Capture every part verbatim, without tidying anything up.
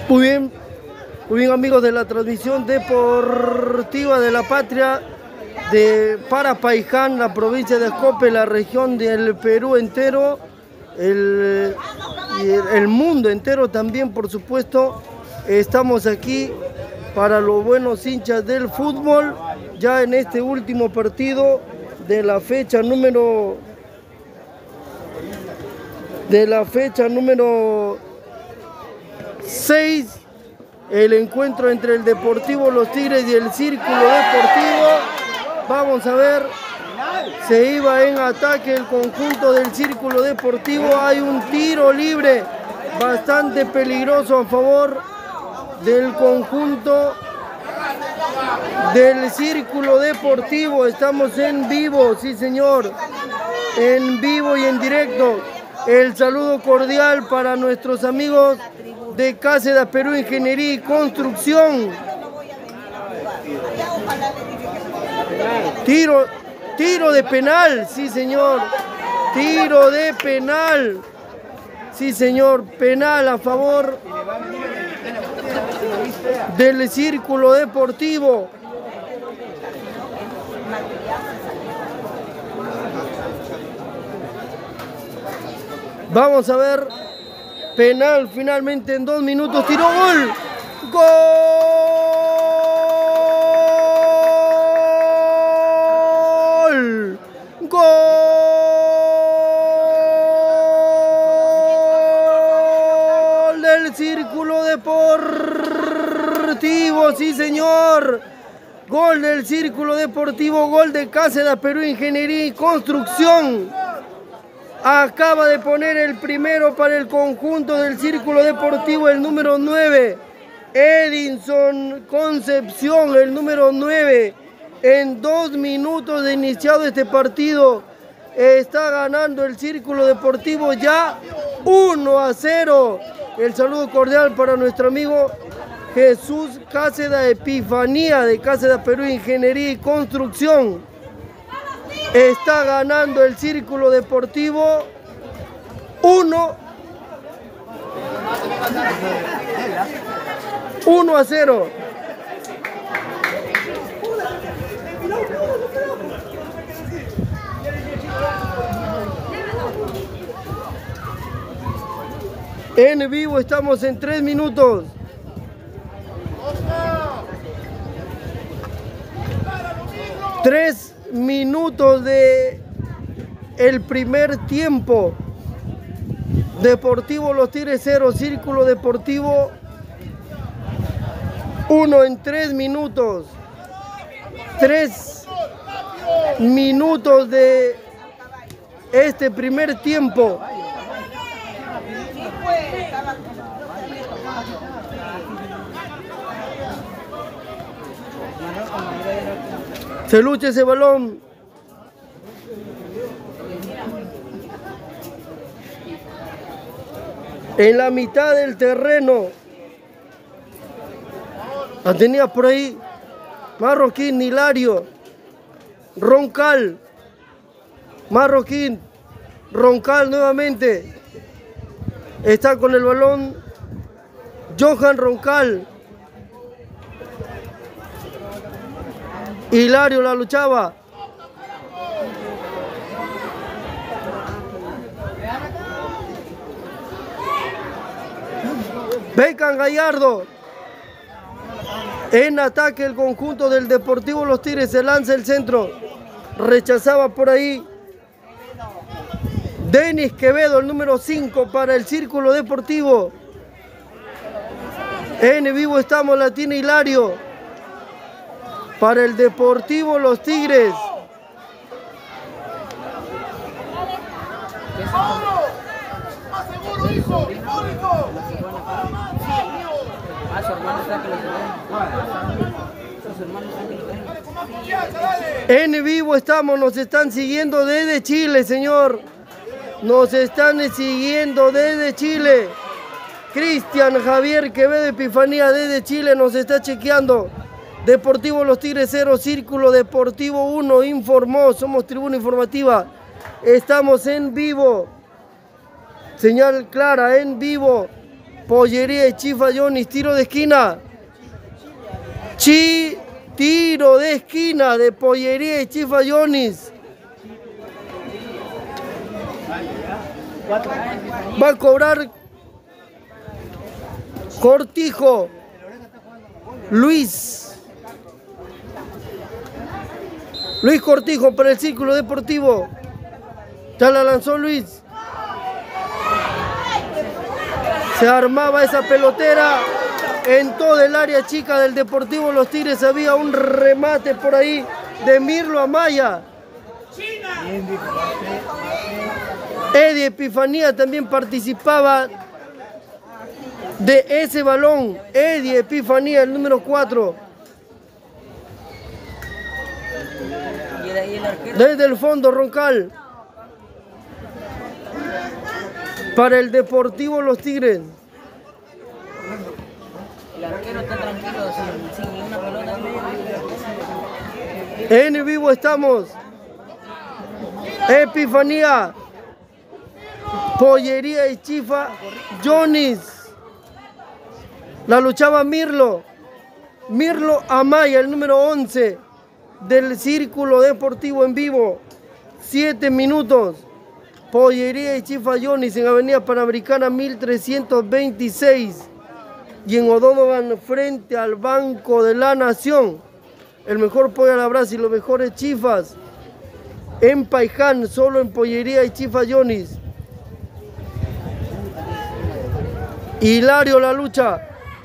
Muy bien, muy bien amigos de la transmisión deportiva de la patria de Parapaiján, la provincia de Ascope, la región del Perú entero, el, y el, el mundo entero también, por supuesto. Estamos aquí para los buenos hinchas del fútbol, ya en este último partido de la fecha número de la fecha número seis, el encuentro entre el Deportivo Los Tigres y el Círculo Deportivo. Vamos a ver, se iba en ataque el conjunto del Círculo Deportivo. Hay un tiro libre bastante peligroso a favor del conjunto del Círculo Deportivo. Estamos en vivo, sí señor, en vivo y en directo. El saludo cordial para nuestros amigos de Cáseda Perú Ingeniería y Construcción. Tiro, tiro de penal, sí señor. Tiro de penal. Sí señor, penal a favor del Círculo Deportivo. Vamos a ver, penal finalmente en dos minutos, tiró gol, gol, gol del Círculo Deportivo, sí señor, gol del Círculo Deportivo, gol de Cáseda Perú Ingeniería y Construcción. Acaba de poner el primero para el conjunto del Círculo Deportivo, el número nueve, Edinson Concepción, el número nueve. En dos minutos de iniciado este partido, está ganando el Círculo Deportivo ya uno a cero. El saludo cordial para nuestro amigo Jesús Cáseda Epifanía, de Cáseda Perú Ingeniería y Construcción. Está ganando el Círculo Deportivo uno a cero. En vivo estamos en tres minutos. Tres minutos de el primer tiempo. Deportivo Los Tigres cero, Círculo Deportivo uno en tres minutos. Tres minutos de este primer tiempo. Se lucha ese balón. En la mitad del terreno. La tenía por ahí Marroquín, Hilario, Roncal, Marroquín, Roncal nuevamente. Está con el balón Johan Roncal. Hilario la luchaba. Beckham Gallardo. En ataque el conjunto del Deportivo Los Tigres, se lanza el centro. Rechazaba por ahí Denis Quevedo, el número cinco para el Círculo Deportivo. En vivo estamos, la tiene Hilario. Para el Deportivo Los Tigres. En vivo estamos, nos están siguiendo desde Chile, señor. Nos están siguiendo desde Chile. Cristian Javier Quevedo Epifanía desde Chile nos está chequeando. Deportivo Los Tigres cero, Círculo Deportivo uno, informó, somos Tribuna Informativa. Estamos en vivo. Señal clara, en vivo. Pollería y Chifa Jonis, tiro de esquina. Chi, tiro de esquina de Pollería y Chifa Jonis. Va a cobrar Cortijo. Luis. Luis Cortijo para el Círculo Deportivo. Ya la lanzó Luis. Se armaba esa pelotera en todo el área chica del Deportivo Los Tigres. Había un remate por ahí de Mirlo Amaya. Eddie Epifanía también participaba de ese balón. Eddie Epifanía, el número cuatro. Desde el fondo, Roncal. Para el Deportivo Los Tigres. El arquero está tranquilo, sin, sin ninguna pelota. En vivo estamos. Epifanía. Pollería y Chifa Jonis. La luchaba Mirlo. Mirlo Amaya, el número once del Círculo Deportivo en vivo. Siete minutos. Pollería y Chifa Jonis en Avenida Panamericana mil trescientos veintiséis. Y en O'Donovan frente al Banco de la Nación. El mejor pollo a la brasa y los mejores chifas. En Paiján, solo en Pollería y Chifa Jonis. Hilario la lucha.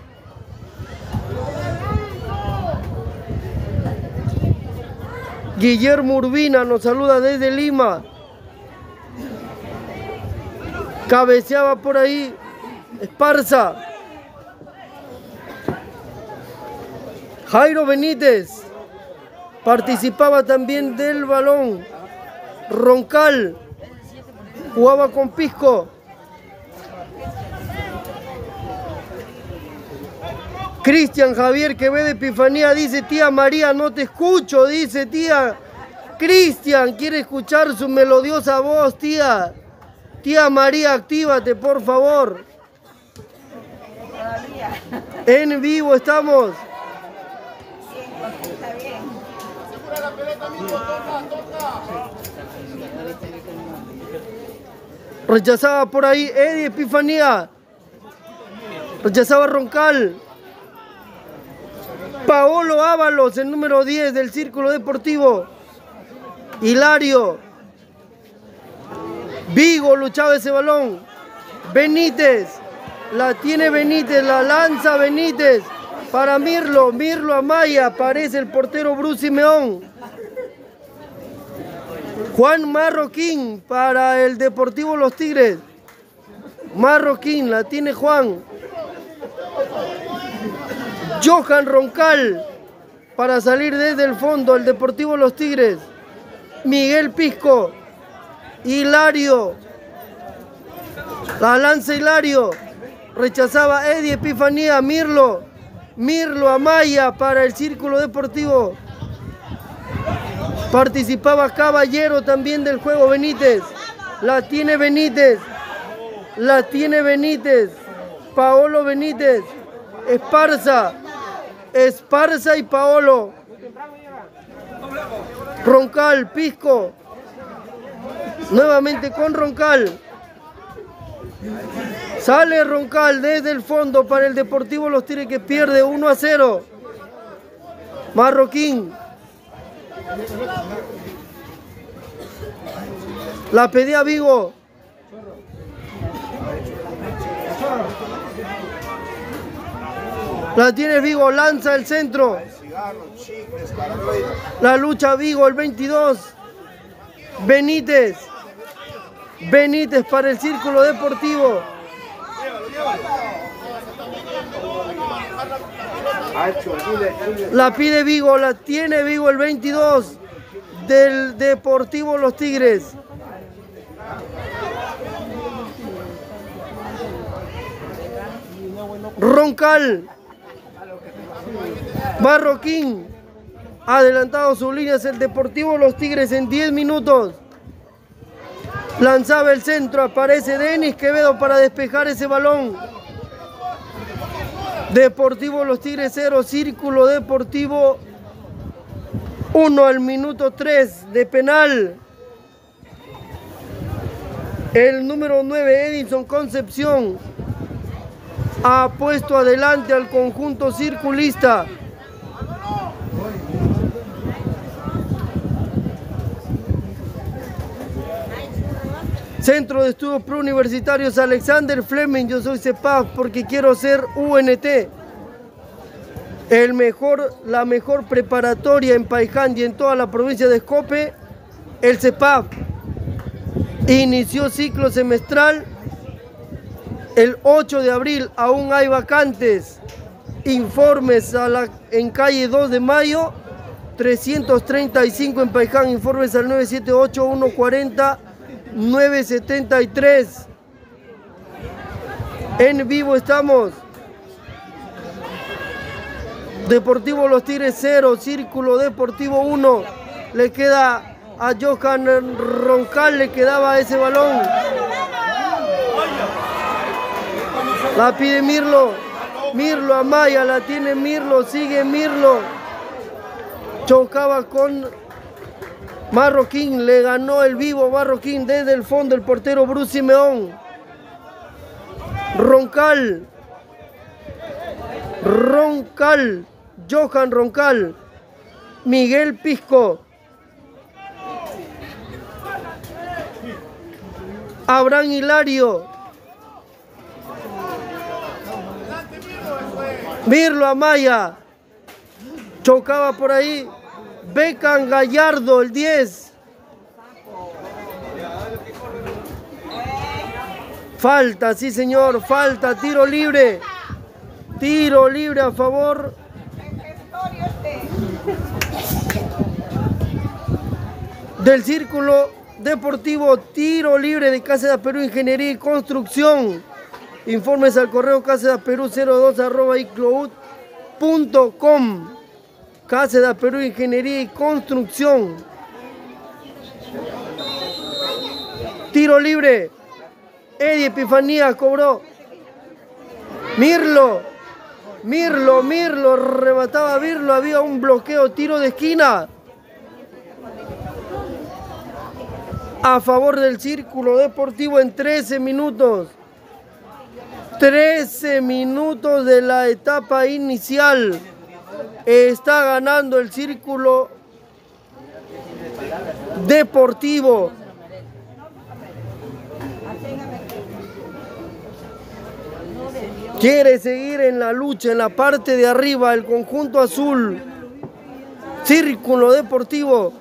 Guillermo Urbina nos saluda desde Lima. Cabeceaba por ahí Esparza. Jairo Benítez participaba también del balón. Roncal jugaba con Pisco. Cristian Javier Quevedo Epifanía dice: tía María, no te escucho, dice tía. Cristian quiere escuchar su melodiosa voz, tía. Tía María, actívate, por favor. En vivo estamos. Rechazaba por ahí Eddie Epifanía. Rechazaba Roncal. Paolo Ábalos, el número diez del Círculo Deportivo. Hilario. Vigo luchaba ese balón. Benítez. La tiene Benítez, la lanza Benítez. Para Mirlo, Mirlo Amaya. Aparece el portero Bruce Simeón. Juan Marroquín para el Deportivo Los Tigres. Marroquín, la tiene Juan. Johan Roncal para salir desde el fondo, el Deportivo Los Tigres. Miguel Pisco. Hilario. La lanza Hilario. Rechazaba Eddie Epifanía. Mirlo. Mirlo Amaya para el Círculo Deportivo. Participaba Caballero también del juego. Benítez. La tiene Benítez. La tiene Benítez. Paolo Benítez. Esparza. Esparza y Paolo. Roncal, Pisco. Nuevamente con Roncal. Sale Roncal desde el fondo para el Deportivo Los Tigres, que pierde uno a cero. Marroquín. La pedía Vigo. La tiene Vigo, lanza el centro. La lucha Vigo, el veintidós. Benítez. Benítez para el Círculo Deportivo. La pide Vigo, la tiene Vigo, el veintidós del Deportivo Los Tigres. Roncal. Marroquín. Adelantado sus líneas el Deportivo Los Tigres en diez minutos. Lanzaba el centro, aparece Denis Quevedo para despejar ese balón. Deportivo Los Tigres cero, Círculo Deportivo uno al minuto tres de penal. El número nueve, Edison Concepción, ha puesto adelante al conjunto circulista. Centro de Estudios Preuniversitarios Alexander Fleming, yo soy CEPAF porque quiero ser U N T. El mejor, la mejor preparatoria en Paiján y en toda la provincia de Escope, el CEPAF. Inició ciclo semestral el ocho de abril, aún hay vacantes. Informes a la, en calle dos de mayo, trescientos treinta y cinco en Paiján, informes al nueve siete ocho, uno cuarenta, nueve setenta y tres. En vivo estamos. Deportivo Los Tigres cero, Círculo Deportivo uno. Le queda a Johan Roncal, le quedaba ese balón. La pide Mirlo. Mirlo Amaya, la tiene Mirlo, sigue Mirlo. Chocaba con Marroquín, le ganó el vivo Marroquín desde el fondo el portero Bruce Simeón. Roncal. Roncal. Johan Roncal. Miguel Pisco. Abraham Hilario. Mirlo Amaya. Chocaba por ahí. Beckham Gallardo, el diez. Falta, sí señor, falta, tiro libre. Tiro libre a favor del Círculo Deportivo. Tiro libre de Cáseda Perú Ingeniería y Construcción. Informes al correo casedaperú cero dos arroba icloud punto com. Cáseda Perú Ingeniería y Construcción. Tiro libre. Eddie Epifanía cobró. Mirlo. Mirlo, Mirlo, remataba Mirlo. Había un bloqueo, tiro de esquina. A favor del Círculo Deportivo en trece minutos. trece minutos de la etapa inicial. Está ganando el Círculo Deportivo. Quiere seguir en la lucha, en la parte de arriba, el conjunto azul. Círculo Deportivo.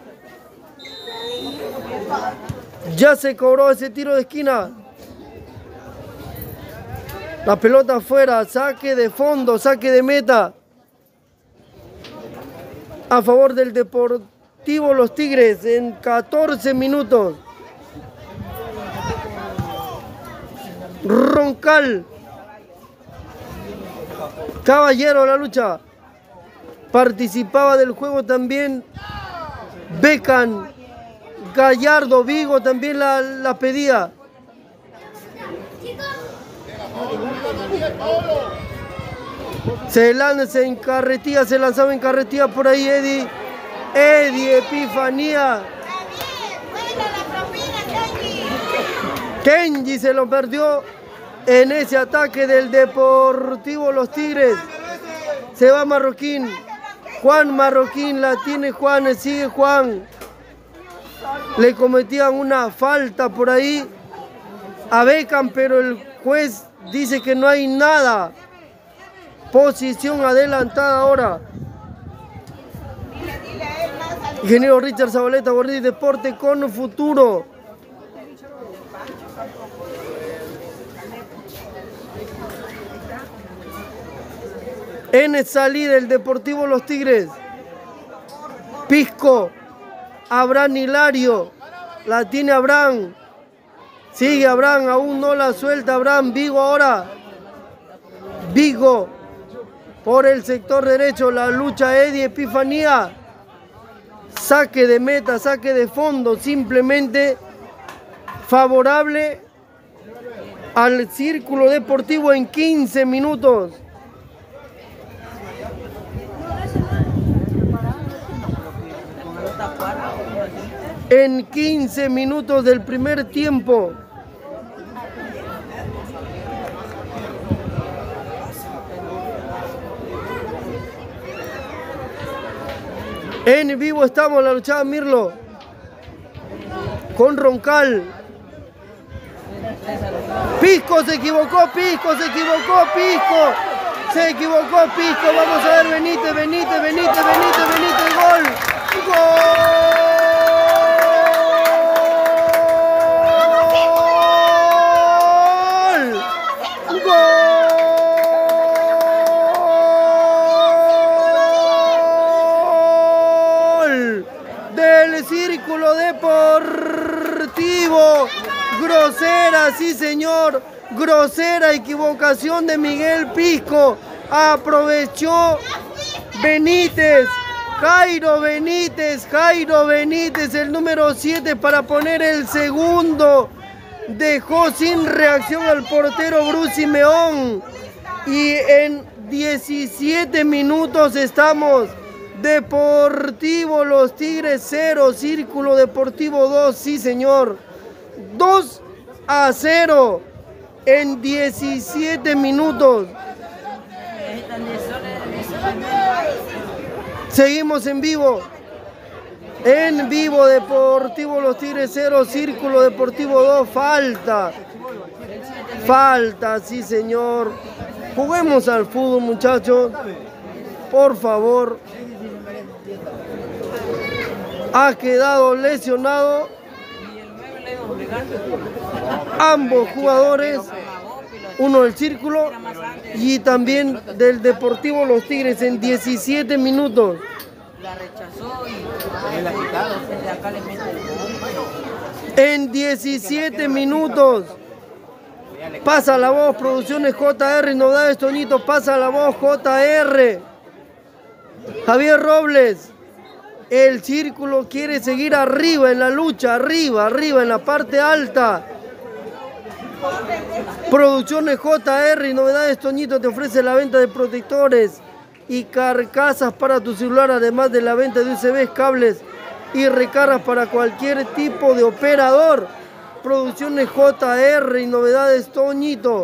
Ya se cobró ese tiro de esquina. La pelota afuera, saque de fondo, saque de meta. A favor del Deportivo Los Tigres en catorce minutos. Roncal. Caballero la lucha. Participaba del juego también Beckham Gallardo. Vigo también la, la pedía. Se lanza en carretilla, se lanzaba en carretilla por ahí Eddie. Eddie Epifanía. Kenji se lo perdió en ese ataque del Deportivo Los Tigres. Se va Marroquín. Juan Marroquín, la tiene Juan, sigue Juan. Le cometían una falta por ahí a Beckham, pero el juez dice que no hay nada. Posición adelantada ahora. Ingeniero Richard Zabaleta, Gordí Deporte con futuro. En salida el Deportivo Los Tigres. Pisco. Abraham Hilario. La tiene Abraham. Sigue Abraham, aún no la suelta Abraham. Vigo ahora. Vigo. Por el sector derecho, la lucha Eddie Epifanía. Saque de meta, saque de fondo, simplemente favorable al Círculo Deportivo en quince minutos. en quince minutos del primer tiempo. En vivo estamos, la luchada Mirlo con Roncal. Pisco se equivocó, Pisco se equivocó, Pisco. Se equivocó Pisco. Vamos a ver, Benítez, Benítez, Benítez, Benítez, Benítez, gol. Gol. Gol del Círculo Deportivo. Grosera, sí señor, grosera equivocación de Miguel Pisco. Aprovechó Benítez, Jairo Benítez, Jairo Benítez, el número siete, para poner el segundo. Dejó sin reacción al portero Bruce Simeón. Y en diecisiete minutos estamos. Deportivo Los Tigres cero, Círculo Deportivo dos, sí señor. dos a cero en diecisiete minutos. Seguimos en vivo. En vivo, Deportivo Los Tigres cero, Círculo Deportivo dos. Falta. Falta, sí señor. Juguemos al fútbol, muchachos. Por favor. Ha quedado lesionado ambos jugadores, uno del Círculo y también del Deportivo Los Tigres, en diecisiete minutos. En diecisiete minutos. Pasa la voz, Producciones J R, Novedades Toñito, pasa la voz J R. Javier Robles. El Círculo quiere seguir arriba en la lucha, arriba, arriba, en la parte alta. Producciones J R y Novedades Toñito te ofrece la venta de protectores y carcasas para tu celular, además de la venta de U S Bs, cables y recargas para cualquier tipo de operador. Producciones J R y Novedades Toñito.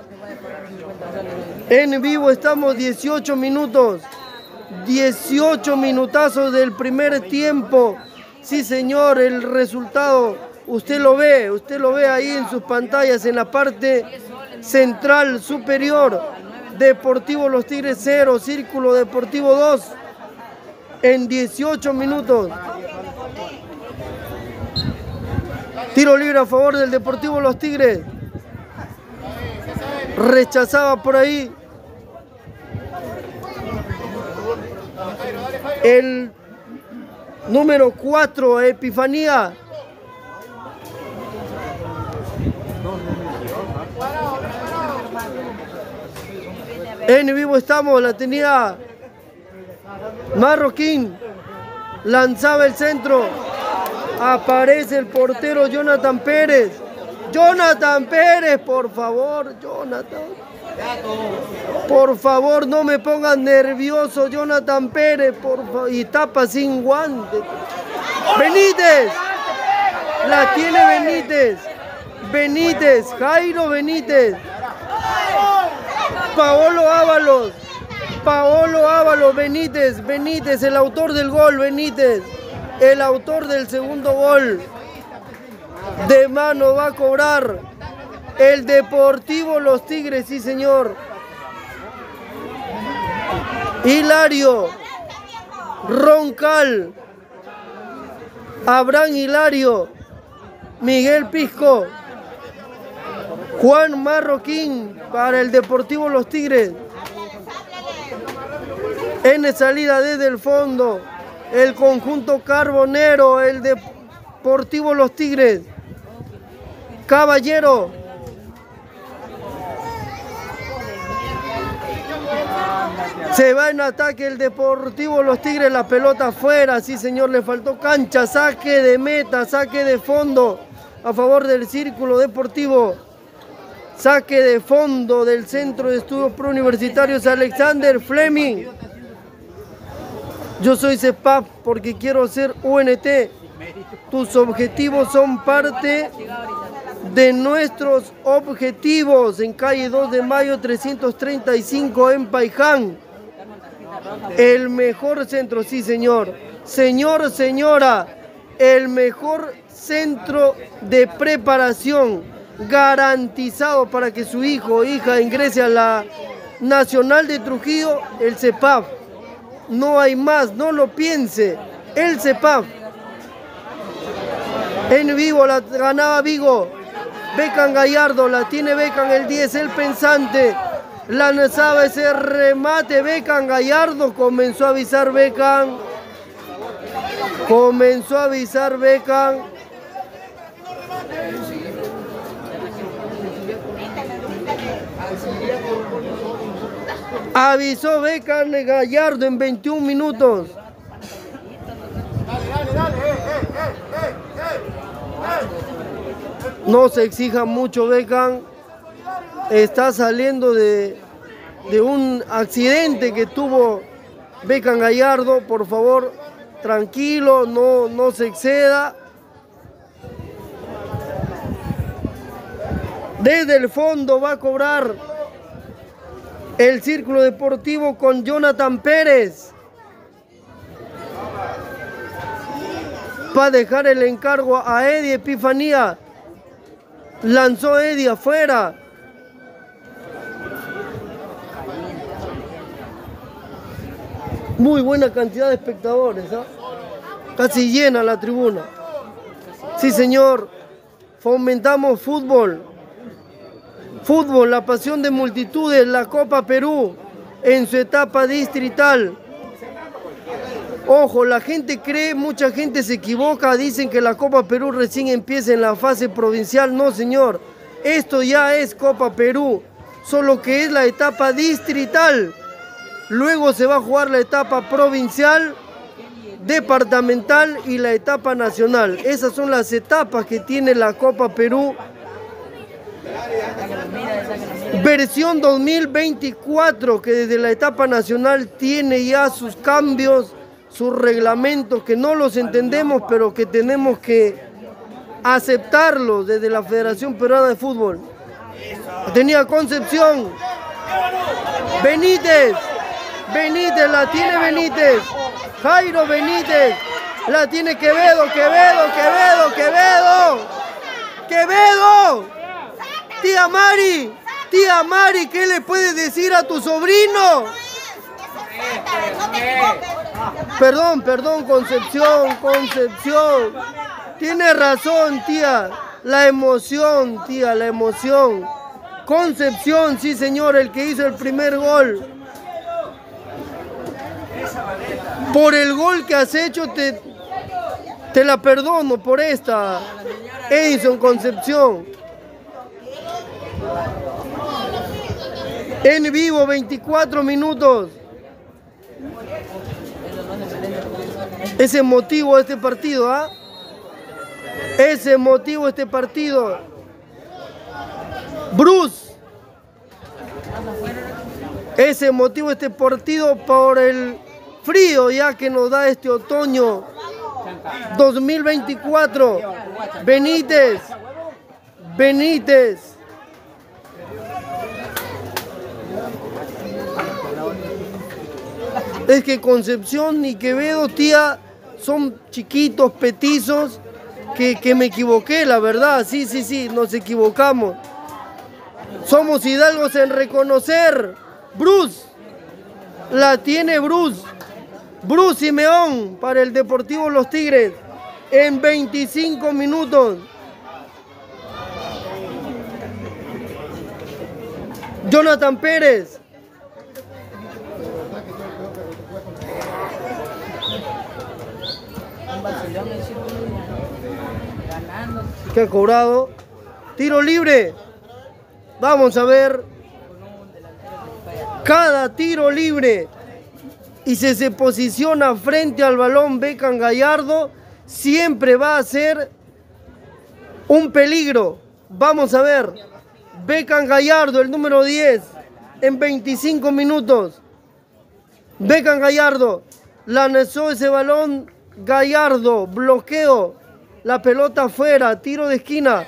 En vivo estamos, dieciocho minutos. dieciocho minutazos del primer tiempo. Sí señor, el resultado usted lo ve, usted lo ve ahí en sus pantallas, en la parte central superior. Deportivo Los Tigres cero, Círculo Deportivo dos, en dieciocho minutos. Tiro libre a favor del Deportivo Los Tigres. Rechazaba por ahí el número cuatro, Epifanía. En vivo estamos, la tenía Marroquín. Lanzaba el centro. Aparece el portero Jonathan Pérez. Jonathan Pérez, por favor, Jonathan. Por favor, no me pongan nervioso, Jonathan Pérez, por favor. Y tapa sin guante. Benítez. La tiene Benítez. Benítez, Jairo Benítez. Paolo Ábalos. Paolo Ábalos, Benítez. Benítez, el autor del gol, Benítez. El autor del segundo gol. De mano va a cobrar el Deportivo Los Tigres, sí señor. Hilario Roncal, Abraham Hilario, Miguel Pisco, Juan Marroquín para el Deportivo Los Tigres. En salida desde el fondo, el conjunto carbonero, el Deportivo Los Tigres. Caballero. Se va en ataque el Deportivo Los Tigres, la pelota afuera, sí señor, le faltó cancha, saque de meta, saque de fondo a favor del Círculo Deportivo. Saque de fondo del Centro de Estudios Preuniversitarios Alexander Fleming. Yo soy C E P A P porque quiero ser U N T. tus objetivos son parte de nuestros objetivos. En calle dos de mayo trescientos treinta y cinco en Paiján. El mejor centro, sí señor. Señor, señora, el mejor centro de preparación garantizado para que su hijo o hija ingrese a la Nacional de Trujillo, el C E P A F. No hay más, no lo piense. El C E P A F. En vivo la ganaba Vigo. Beckham Gallardo, la tiene Beckham, el diez, el pensante. Lanzaba ese remate Beckham Gallardo. Comenzó a avisar Beckham. Comenzó a avisar Beckham. Avisó Beckham Gallardo en veintiún minutos. No se exija mucho Beckham. Está saliendo de, de un accidente que tuvo Beckham Gallardo. Por favor, tranquilo, no, no se exceda. Desde el fondo va a cobrar el Círculo Deportivo con Jonathan Pérez. Va a dejar el encargo a Eddie Epifanía. Lanzó Eddie afuera. Muy buena cantidad de espectadores, ¿eh? Casi llena la tribuna. Sí, señor. Fomentamos fútbol. Fútbol, la pasión de multitudes, la Copa Perú en su etapa distrital. Ojo, la gente cree, mucha gente se equivoca, dicen que la Copa Perú recién empieza en la fase provincial. No, señor, esto ya es Copa Perú, solo que es la etapa distrital. Luego se va a jugar la etapa provincial, departamental y la etapa nacional. Esas son las etapas que tiene la Copa Perú. Versión dos mil veinticuatro, que desde la etapa nacional tiene ya sus cambios, sus reglamentos, que no los entendemos, pero que tenemos que aceptarlos desde la Federación Peruana de Fútbol. Tenía Concepción. Benítez. Benítez, la tiene Benítez. Jairo Benítez. La tiene Quevedo, Quevedo, Quevedo, Quevedo. Quevedo. Tía Mari, tía Mari, ¿qué le puedes decir a tu sobrino? Perdón, perdón, Concepción, Concepción. Tiene razón, tía. La emoción, tía, la emoción. Concepción, sí, señor, el que hizo el primer gol. Por el gol que has hecho, te, te la perdono por esta. Edison Concepción. En vivo, veinticuatro minutos. Es emotivo este partido, ¿ah? ¿eh? Es emotivo este partido. Bruce. Es emotivo este partido por el frío ya que nos da este otoño dos mil veinticuatro. Benítez. Benítez. Es que Concepción y Quevedo, tía, son chiquitos, petizos, que, que me equivoqué, la verdad. Sí, sí, sí, nos equivocamos. Somos hidalgos en reconocer. Bruce, la tiene Bruce. Bruce Simeón para el Deportivo Los Tigres en veinticinco minutos. Jonathan Pérez. Que ha cobrado. Tiro libre. Vamos a ver. Cada tiro libre y se, se posiciona frente al balón Beckham Gallardo, siempre va a ser un peligro. Vamos a ver. Beckham Gallardo, el número diez, en veinticinco minutos. Beckham Gallardo lanzó ese balón. Gallardo, bloqueo. La pelota afuera, tiro de esquina.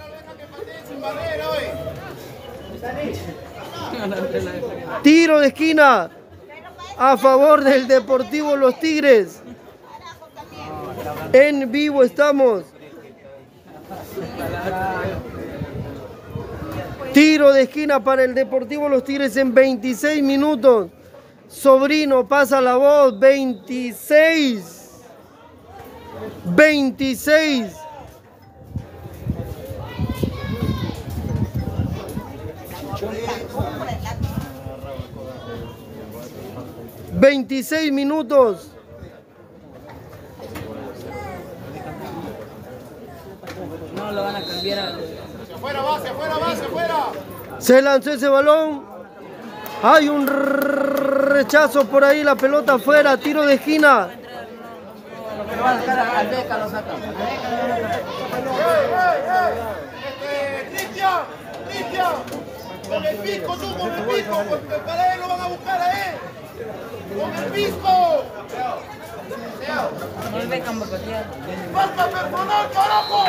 Tiro de esquina a favor del Deportivo Los Tigres. En vivo estamos. Tiro de esquina para el Deportivo Los Tigres en veintiséis minutos. Sobrino pasa la voz. veintiséis. veintiséis. veintiséis minutos. No lo van a cambiar a... Afuera, base, afuera, base, afuera. Se lanzó ese balón. Hay un rechazo por ahí, la pelota afuera, tiro de esquina. Lo van a sacar al Beca, lo sacan. Cristian, Cristian, con el pisco, tú, con el pisco, porque para él lo van a buscar a él. Con el pisco. No el Beca, porque ya... ¡Falta personal, carajo!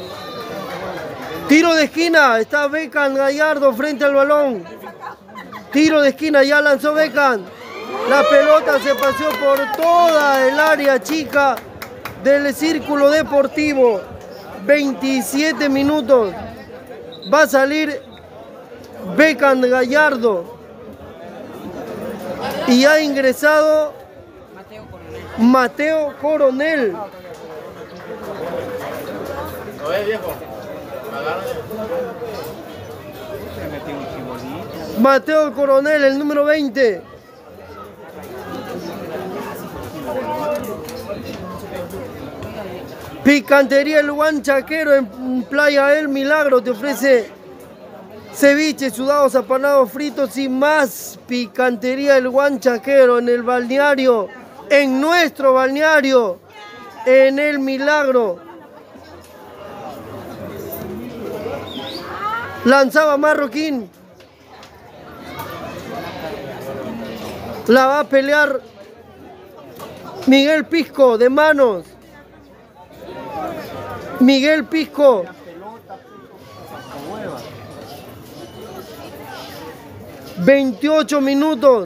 Tiro de esquina, está Beckham Gallardo frente al balón. Tiro de esquina, ya lanzó Beckham. La pelota se paseó por toda el área chica del círculo deportivo. veintisiete minutos. Va a salir Beckham Gallardo. Y ha ingresado Mateo Coronel. Mateo Coronel, el número veinte. Picantería El Huanchaquero en Playa El Milagro te ofrece ceviche, sudados, apanados, fritos y más. Picantería El Huanchaquero en el balneario, en nuestro balneario, en El Milagro. Lanzaba Marroquín. La va a pelear Miguel Pisco de manos. Miguel Pisco. veintiocho minutos.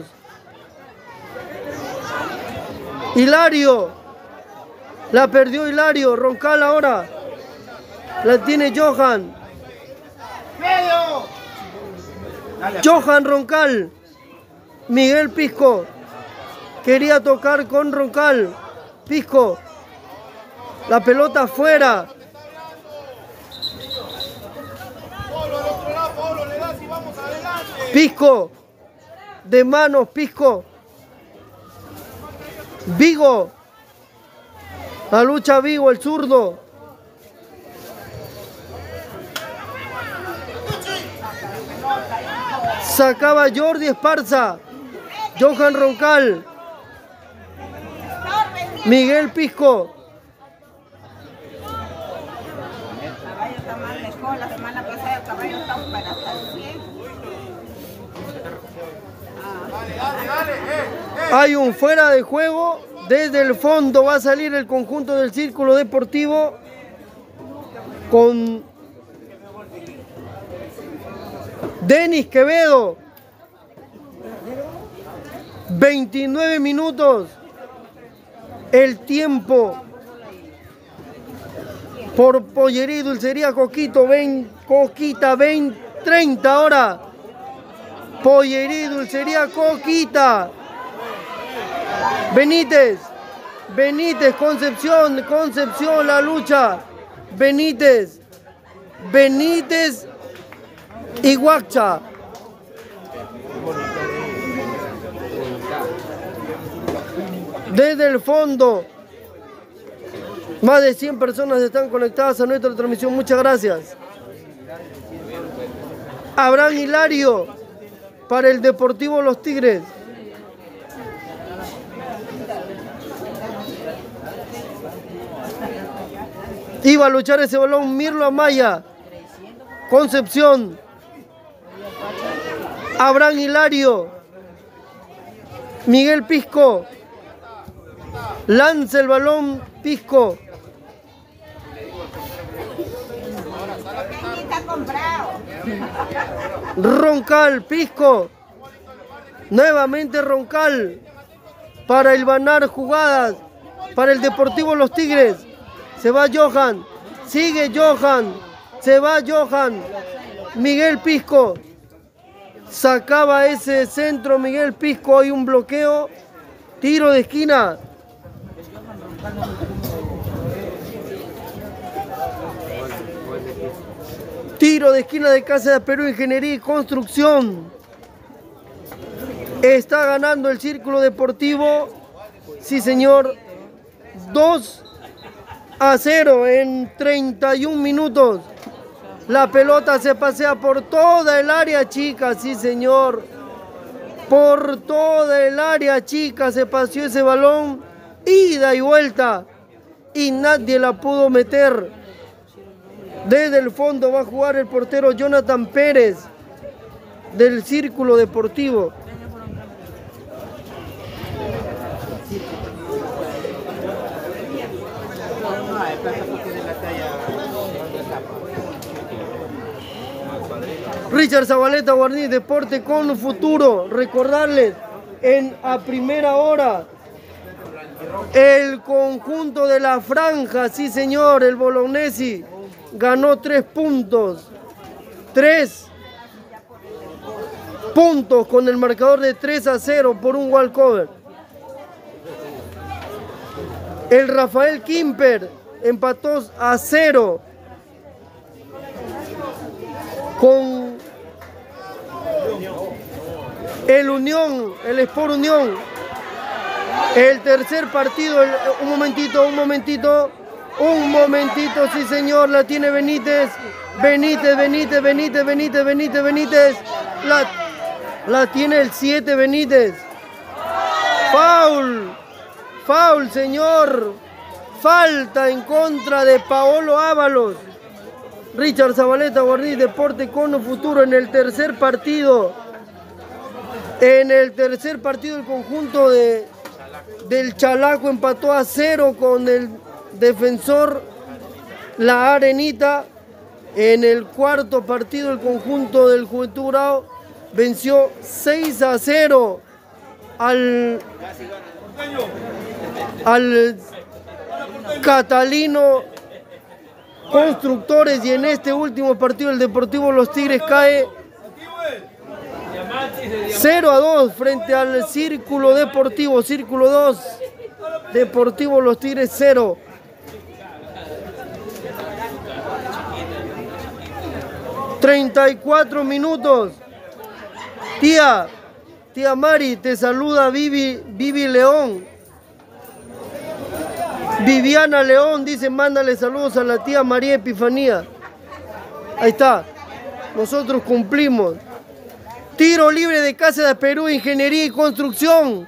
Hilario. La perdió Hilario. Roncal ahora. La tiene Johan. Johan Roncal. Miguel Pisco. Quería tocar con Roncal. Pisco. La pelota afuera. Pisco. De manos, Pisco. Vigo. La lucha Vigo, el zurdo. Sacaba Jordi Esparza. Johan Roncal. Miguel Pisco. Caballo está mal lejos, la semana pasada el caballo está para hasta el cien. Hay un fuera de juego. Desde el fondo va a salir el conjunto del Círculo Deportivo con Denis Quevedo. veintinueve minutos. El tiempo por Pollería y Dulcería Coquito, veinte, Coquita veinte, treinta ahora. Pollería y Dulcería Coquita. Benítez, Benítez, Concepción, Concepción, la lucha. Benítez, Benítez y Huacha. Desde el fondo, más de cien personas están conectadas a nuestra transmisión. Muchas gracias. Abraham Hilario para el Deportivo Los Tigres. Iba a luchar ese balón Mirlo Amaya. Concepción. Abraham Hilario. Miguel Pisco. Lanza el balón Pisco. Roncal, Pisco. Nuevamente Roncal para hilvanar jugadas para el Deportivo Los Tigres. Se va Johan, sigue Johan, se va Johan. Miguel Pisco sacaba ese centro, Miguel Pisco, hay un bloqueo, tiro de esquina. Tiro de esquina de Casa de Perú, Ingeniería y Construcción. Está ganando el Círculo Deportivo, sí señor, dos a cero en treinta y un minutos. La pelota se pasea por toda el área chica, sí señor. Por toda el área chica se paseó ese balón, ida y vuelta, y nadie la pudo meter. Desde el fondo va a jugar el portero Jonathan Pérez del Círculo Deportivo. Richard Zabaleta, Guarní, Deporte con Futuro. Recordarles, en a primera hora, el conjunto de la Franja, sí señor, el Bolognesi, ganó tres puntos. Tres puntos con el marcador de tres a cero por un walkover. El Rafael Quimper empató a cero con el Unión, el Sport Unión. El tercer partido, el, un momentito, un momentito, un momentito, sí señor, la tiene Benítez, Benítez, Benítez, Benítez, Benítez, Benítez, Benítez, la, la tiene el siete Benítez. Foul, foul señor, falta en contra de Paolo Ábalos. Richard Zabaleta, Guarní, Deporte con Futuro en el tercer partido. En el tercer partido el conjunto de, del Chalaco empató a cero con el Defensor La Arenita. En el cuarto partido el conjunto del Juventud Grau venció seis a cero al, al Catalino Constructores, y en este último partido el Deportivo Los Tigres cae cero a dos frente al Círculo Deportivo. Círculo dos, Deportivo Los Tigres cero. treinta y cuatro minutos. Tía, tía Mari, te saluda Vivi, Vivi León. Viviana León dice, mándale saludos a la tía María Epifanía. Ahí está, nosotros cumplimos. Tiro libre de Casa de Perú, Ingeniería y Construcción.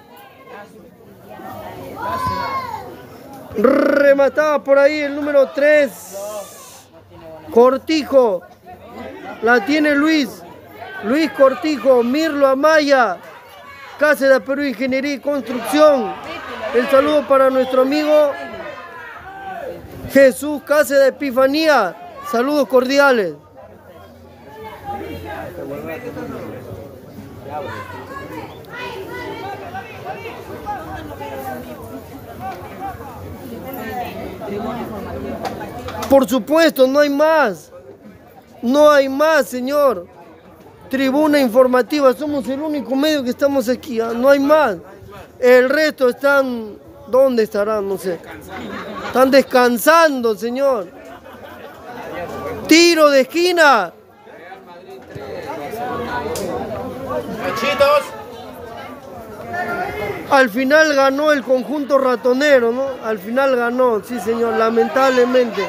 Remataba por ahí el número tres. Cortijo. La tiene Luis. Luis Cortijo, Mirlo Amaya. Casa de Perú, Ingeniería y Construcción. El saludo para nuestro amigo Jesús Casa de Epifanía. Saludos cordiales. Por supuesto, no hay más. No hay más, señor. Tribuna informativa, somos el único medio que estamos aquí, ¿eh? No hay más. El resto están, ¿dónde estarán? No sé. Están descansando, señor. Tiro de esquina. Al final ganó el conjunto ratonero, ¿no? Al final ganó, sí señor, lamentablemente.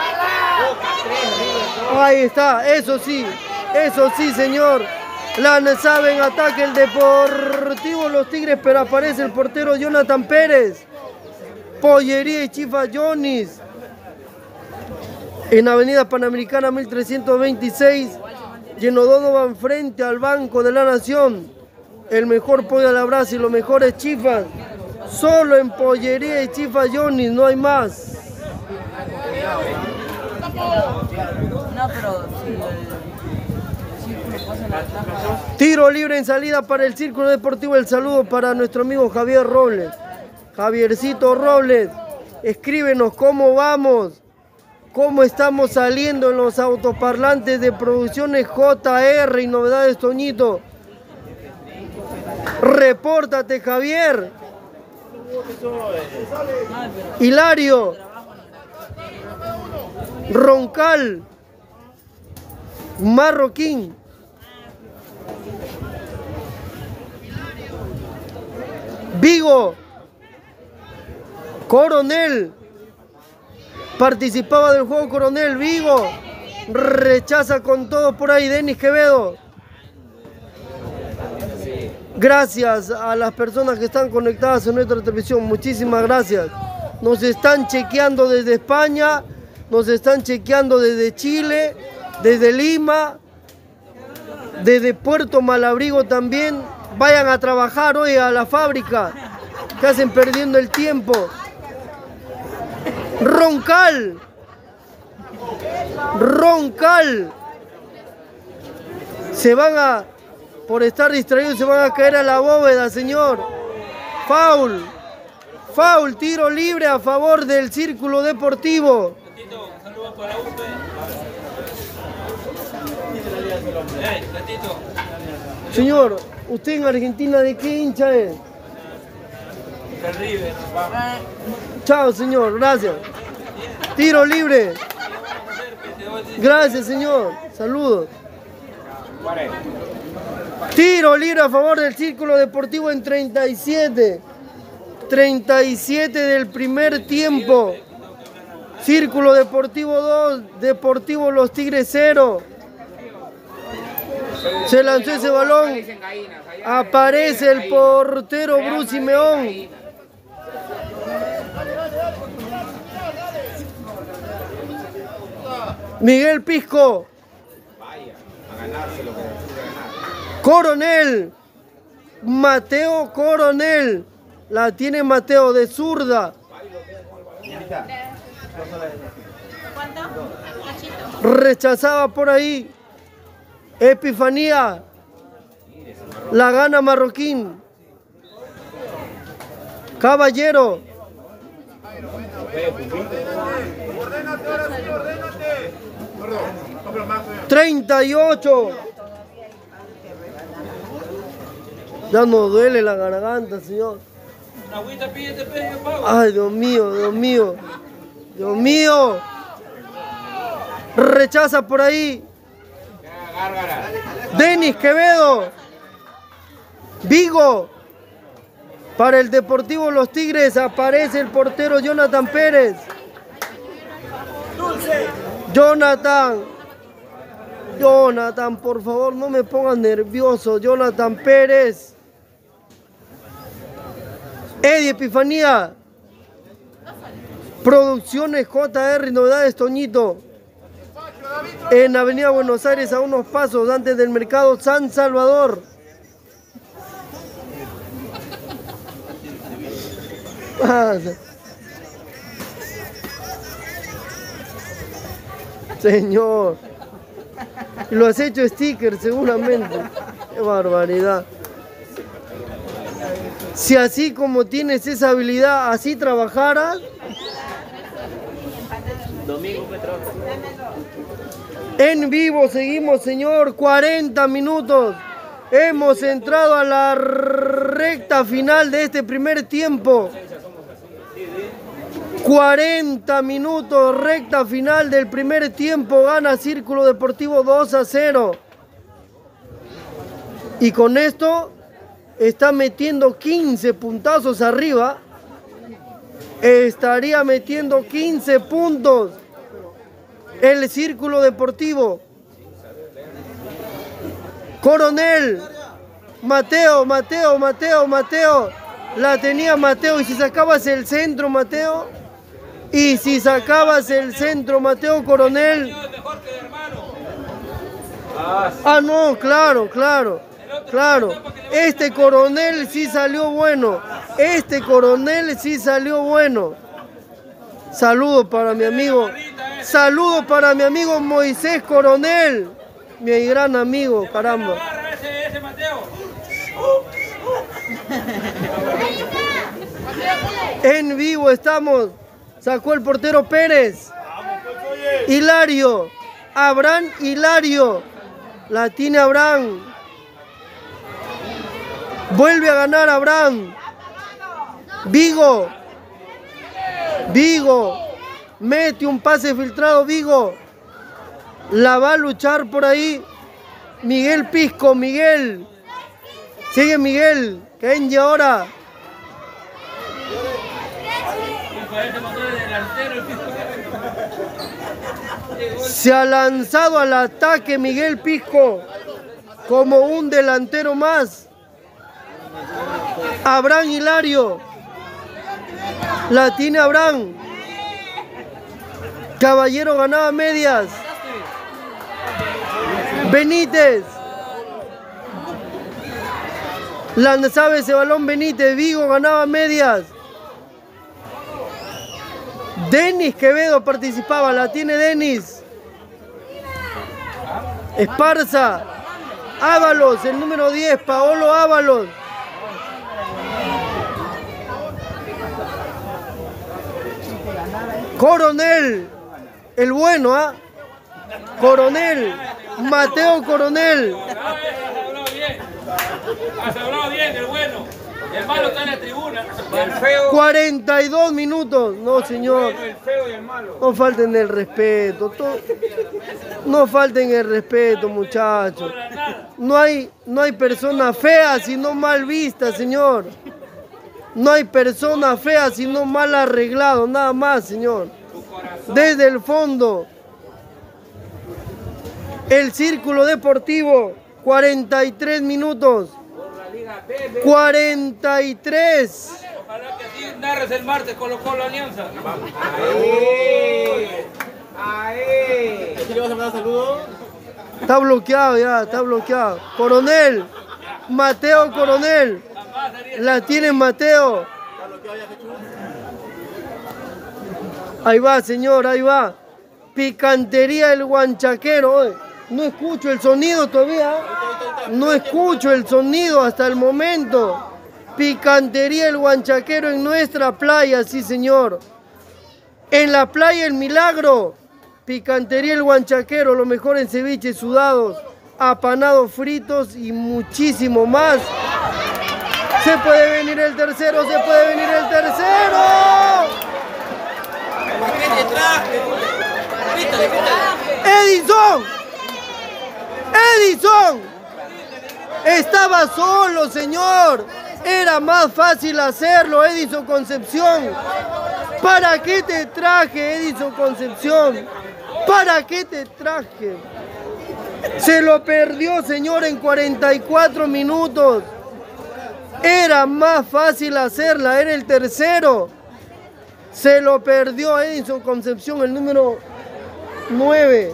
Ahí está, eso sí, eso sí señor. Lanzaba en ataque el Deportivo Los Tigres, pero aparece el portero Jonathan Pérez. Pollería y Chifa Jonis. En Avenida Panamericana mil trescientos veintiséis, Lleno Donovan frente al Banco de la Nación. El mejor pollo a la brasa y los mejores chifas. Solo en Pollería y Chifa Jonis, no hay más. No, pero sí, el, Tiro libre en salida para el Círculo Deportivo. El saludo para nuestro amigo Javier Robles. Javiercito Robles, escríbenos cómo vamos, cómo estamos saliendo en los autoparlantes de Producciones J R y Novedades Toñito. Repórtate, Javier. Hilario. Roncal. Marroquín. Vigo. Coronel. Participaba del juego Coronel. Vigo. Rechaza con todo por ahí. Denis Quevedo. Gracias a las personas que están conectadas en nuestra televisión. Muchísimas gracias. Nos están chequeando desde España. Nos están chequeando desde Chile. Desde Lima. Desde Puerto Malabrigo también. Vayan a trabajar hoy a la fábrica. Que hacen perdiendo el tiempo. Roncal. Roncal. Se van a, por estar distraídos, se van a caer a la bóveda, señor. Foul. Foul, tiro libre a favor del Círculo Deportivo. Señor, ¿usted en Argentina de qué hincha es? Chao, señor, gracias. Tiro libre. Gracias, señor. Saludos. Tiro libre a favor del Círculo Deportivo en treinta y siete. treinta y siete del primer tiempo. Círculo Deportivo dos, Deportivo Los Tigres cero. Se lanzó ese balón. Aparece el portero Bruce Simeón. Miguel Pisco. Coronel. Mateo Coronel. La tiene Mateo de zurda. Rechazaba por ahí. Epifanía. La gana Marroquín. Caballero. treinta y ocho. Ya nos duele la garganta, señor. Ay, Dios mío, Dios mío. Dios mío. Rechaza por ahí. Denis Quevedo. Vigo. Para el Deportivo Los Tigres aparece el portero Jonathan Pérez. Jonathan. Jonathan, por favor, no me pongas nervioso. Jonathan Pérez. Eddie Epifanía. Producciones J R, Novedades Toñito. En Avenida Buenos Aires, a unos pasos antes del Mercado San Salvador. Señor, lo has hecho sticker seguramente. Qué barbaridad. Si así como tienes esa habilidad, así trabajaras. En vivo seguimos, señor. cuarenta minutos. Hemos entrado a la recta final de este primer tiempo. cuarenta minutos, recta final del primer tiempo. Gana Círculo Deportivo dos a cero. Y con esto está metiendo quince puntazos arriba. Estaría metiendo quince puntos el Círculo Deportivo. Coronel. Mateo, Mateo, Mateo, Mateo. La tenía Mateo. Y si sacabas el centro, Mateo. Y si sacabas el centro, Mateo Coronel. Ah, no, claro, claro. Claro. Este Coronel sí salió bueno. Este Coronel sí salió bueno. Saludo para mi amigo. Saludo para mi amigo Moisés Coronel. mi gran amigo, caramba. Ese, ese Mateo. En vivo estamos. Sacó el portero Pérez. Hilario. Abraham Hilario. La tiene Abraham. Vuelve a ganar Abraham. Vigo. Vigo. Mete un pase filtrado Vigo. La va a luchar por ahí Miguel Pisco. Miguel. Sigue Miguel. Kenji ahora. Se ha lanzado al ataque Miguel Pisco como un delantero más. Abraham Hilario. La tiene Abraham. Caballero ganaba medias. Benítez. Lanzaba ese balón Benítez. Vigo ganaba medias. Denis Quevedo participaba. La tiene Denis. Esparza. Ábalos, el número diez. Paolo Ábalos. Coronel. El bueno, ¿ah? ¿eh? Coronel. Mateo Coronel. Has hablado bien, el bueno. El malo está en la tribuna. El feo. cuarenta y dos minutos. No, señor. El feo y el malo. No falten el respeto. No falten el respeto, muchachos. No hay, no hay persona fea sino mal vista, señor. No hay persona fea sino mal arreglado. Nada más, señor. Desde el fondo. El Círculo Deportivo. cuarenta y tres minutos. cuarenta y tres. Ojalá que así narres el martes Colo Colo Alianza. ¡Ahí! ¡Ahí! ¿Aquí le vas a mandar saludos? Está bloqueado ya, está bloqueado. Coronel. Mateo Coronel. La tiene Mateo. Ahí va, señor, ahí va. Picantería el Huanchaquero. Oye, no escucho el sonido todavía. No escucho el sonido hasta el momento. Picantería el Huanchaquero en nuestra playa, sí, señor. En la playa El Milagro. Picantería el Huanchaquero, lo mejor en ceviches sudados, apanados fritos y muchísimo más. Se puede venir el tercero, se puede venir el tercero. Edison. Edison. Estaba solo, señor. Era más fácil hacerlo, Edison Concepción. ¿Para qué te traje, Edison Concepción? ¿Para qué te traje? Se lo perdió, señor, en cuarenta y cuatro minutos. Era más fácil hacerla, era el tercero. Se lo perdió Edison Concepción, el número nueve.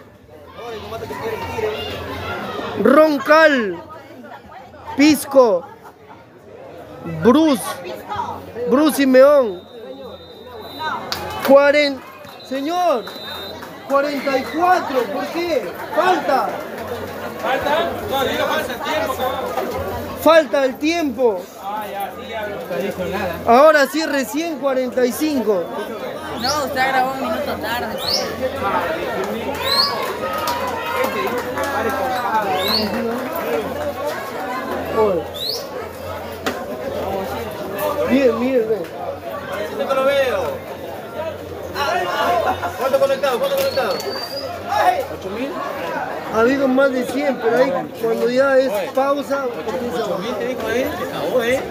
Roncal. Pisco. Bruce. Bruce Simeón. cuarenta. Señor. cuarenta y cuatro. ¿Por qué? Falta. ¿Falta? Todavía falta el tiempo, cabrón. Falta el tiempo. Ah, ya, sí, ya. No dijo nada. Ahora sí, recién cuarenta y cinco. No, usted grabó un minuto tarde. Oye. Bien, bien, bien. No lo veo. ¿Cuánto conectado? ¿Cuánto conectado? ¿ocho mil? Ha habido más de cien, pero ahí cuando ya es pausa, comienza a ¿ocho mil te dijo ahí? Acabó, ¿eh?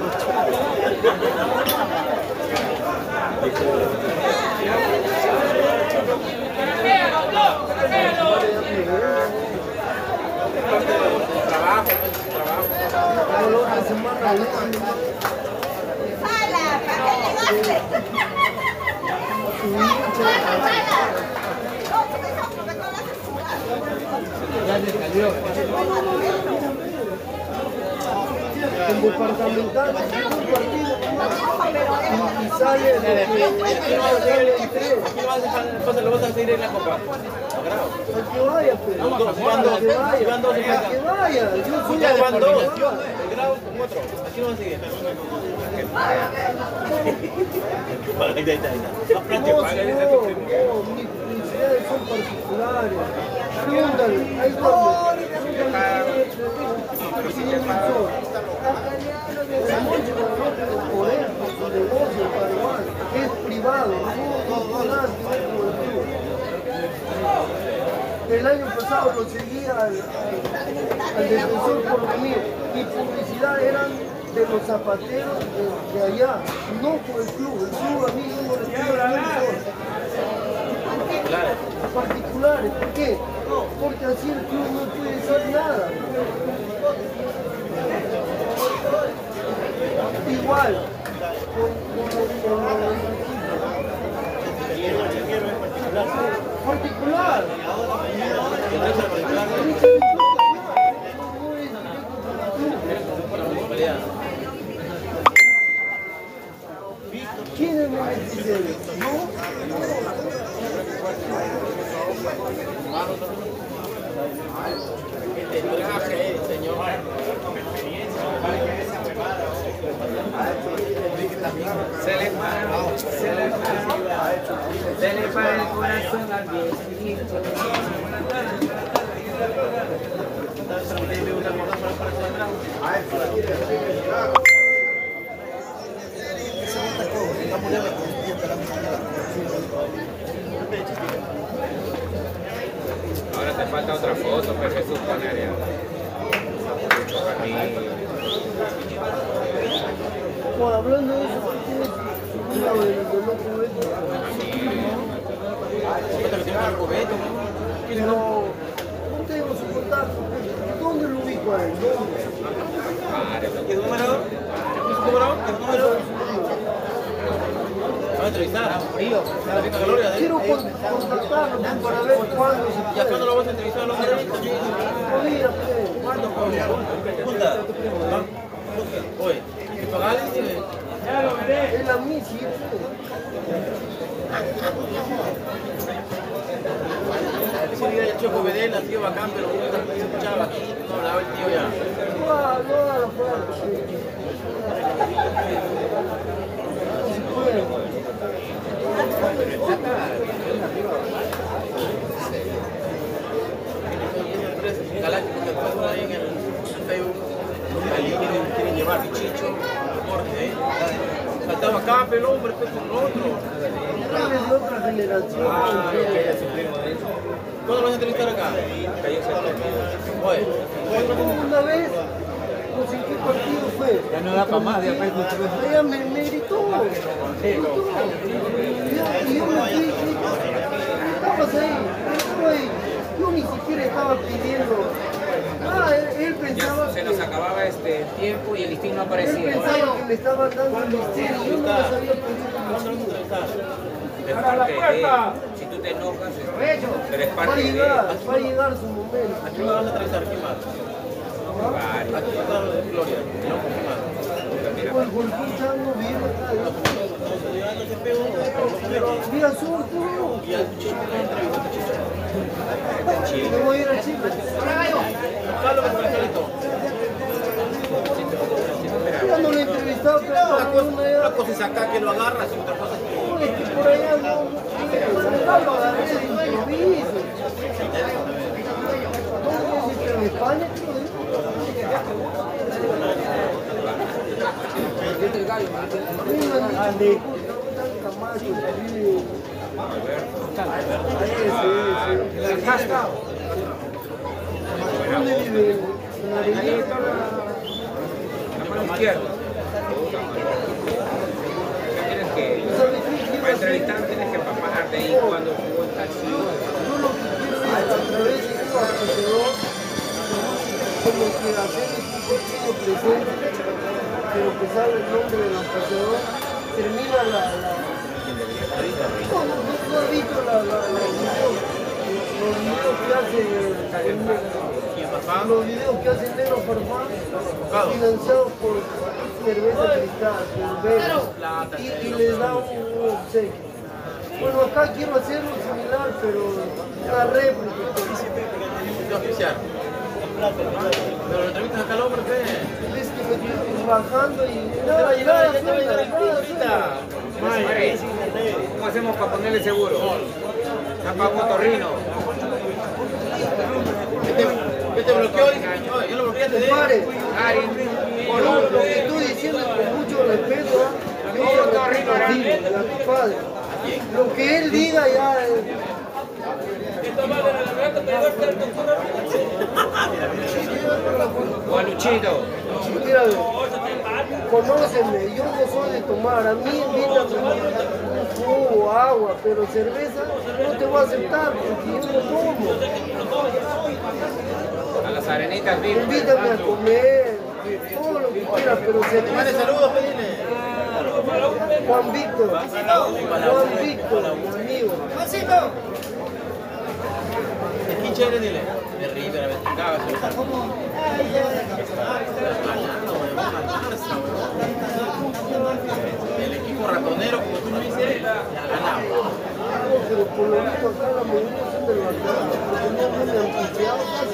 ¡Hala! ¿Para qué llegaste? Ya se salió. el departamental, un partido y, y sale el de Entonces lo vas a seguir en la copa. al que vaya, pero. Van dos, van dos, Al que vaya, yo soy ya el van dos. departamental. El grado cuatro. Aquí no van a seguir. Ahí está, ahí está. No, no, no, mis necesidades son particulares. Pregúntale, ahí está. Por eso, su negocio en Paraguay es privado, no no nada que ver con el club. El año pasado lo seguía al, al, al defensor por lo mío. Mi publicidad eran de los zapateros de, de allá, no por el club. El club a mí no me refiero a particulares. ¿Por qué? Porque así el club no puede decir nada. Igual, con, con, con, particular. ¿Quién es mi beneficiario? Se le para, se le para, se le para el corazón al viejito. Ahora te falta otra foto, pero Jesús Panaria. Bueno, hablando de eso, ¿qué tienes su lado de los locos estos? Pero no tengo su contacto. ¿Dónde lo ubico a él? ¿Dónde? ¿Qué número? ¿Qué número? ¿Qué número? Vamos a entrevistar. Frío. Quiero contactarlo para ver cuándo se puede. ¿Ya cuándo lo vas a entrevistar a los periodistas? Podría, pues. ¿Cuándo? Junta. Oye, ¿qué pagarle? Es la misión. Ese día el Choco Bedel ha sido bacán, pero no se escuchaba aquí. No hablaba el tío ya. No, no haga la fuerza. No se puede. Galáctico que fue ahí en el Facebook. Ahí quieren, quieren llevar Chicho, Jorge, ¿eh? Faltaba acá, pero hombre, pues con otro. Él es de otra generación. ¿Cuándo vas a entrevistar acá? Oye, Una vez, no sé en qué partido fue. Ya no da para más, ya fue. Ella me, me gritó. Me gritó. Y yo me fui, ¿qué estabas ahí? Estuve ahí. Yo ni siquiera estaba pidiendo. Ah, él, él pensaba Ya se que, nos acababa este tiempo y el listín no él aparecía. pensaba que me estaban dando el misterio. Yo no me sabía pedir. Es parte de, si tú te enojas, es- eres Va a parte de. llegar, va a llegar su momento. ¿a quién me vas a entrevistar? ¿Quién más? Varios. Aquí está de Gloria. No, ¿quién más? Por por escuchando bien acá. Mira, sur, tú. Y al Chicho no entrevista a Chicho. Me voy a ir a Chile. Carlos Marcelito. Ya no lo he entrevistado, pero Una por cosa, una una ya. cosa es acá que lo agarras y otra cosa es que... Es que por allá no. Acá lo agarré de improviso. ¿Dónde es en España? A mí me han dicho que Camacho, sí. Ese, ese. ¿Dónde vive? En la avenida. La mano izquierda. Tienes que, ¿Sabes qué? para entrevistar tienes que pararte ahí cuando jugó en tal ciudad. Yo lo que quiero es a través de esto alrededor, como que hacerles un pequeño presente, pero que salga el nombre del ambasador, termina la... la... No, no, no he visto la, la, la, los videos que hace el, el, los videos que hace Negro Farfán, financiados por Cerveza Cristal, por Vero, y, y les da un, un obsequio. Bueno, acá quiero hacer algo similar, pero una réplica. Oficial. Pero lo entrevistas acá al hombre, ¿qué? Es que me estoy bajando y nada, nada, nada, ¿Cómo hacemos para ponerle seguro? Tapa Motorrino. ¿Qué te bloqueó? Yo lo bloqueaste de Pare, Ari, por lo que estoy diciendo con mucho respeto, yo soy el de la padre. Lo que él diga ya es... Gualuchito. Mira, conóceme, yo no soy de tomar, a mí invítame un jugo, agua, pero cerveza no te voy a aceptar porque yo no tomo. A las arenitas vivas. Invítame a comer, todo lo que quieras, pero cerveza... saludos, pedile. Juan Víctor, Juan Víctor, mi amigo. ¿Quién chévere, dile? De River, a ver, el equipo ratonero, como tú me dices, ya ganaba. Pero por lo visto acá la mayoría son del Barcelona, porque no viene angustiado casi.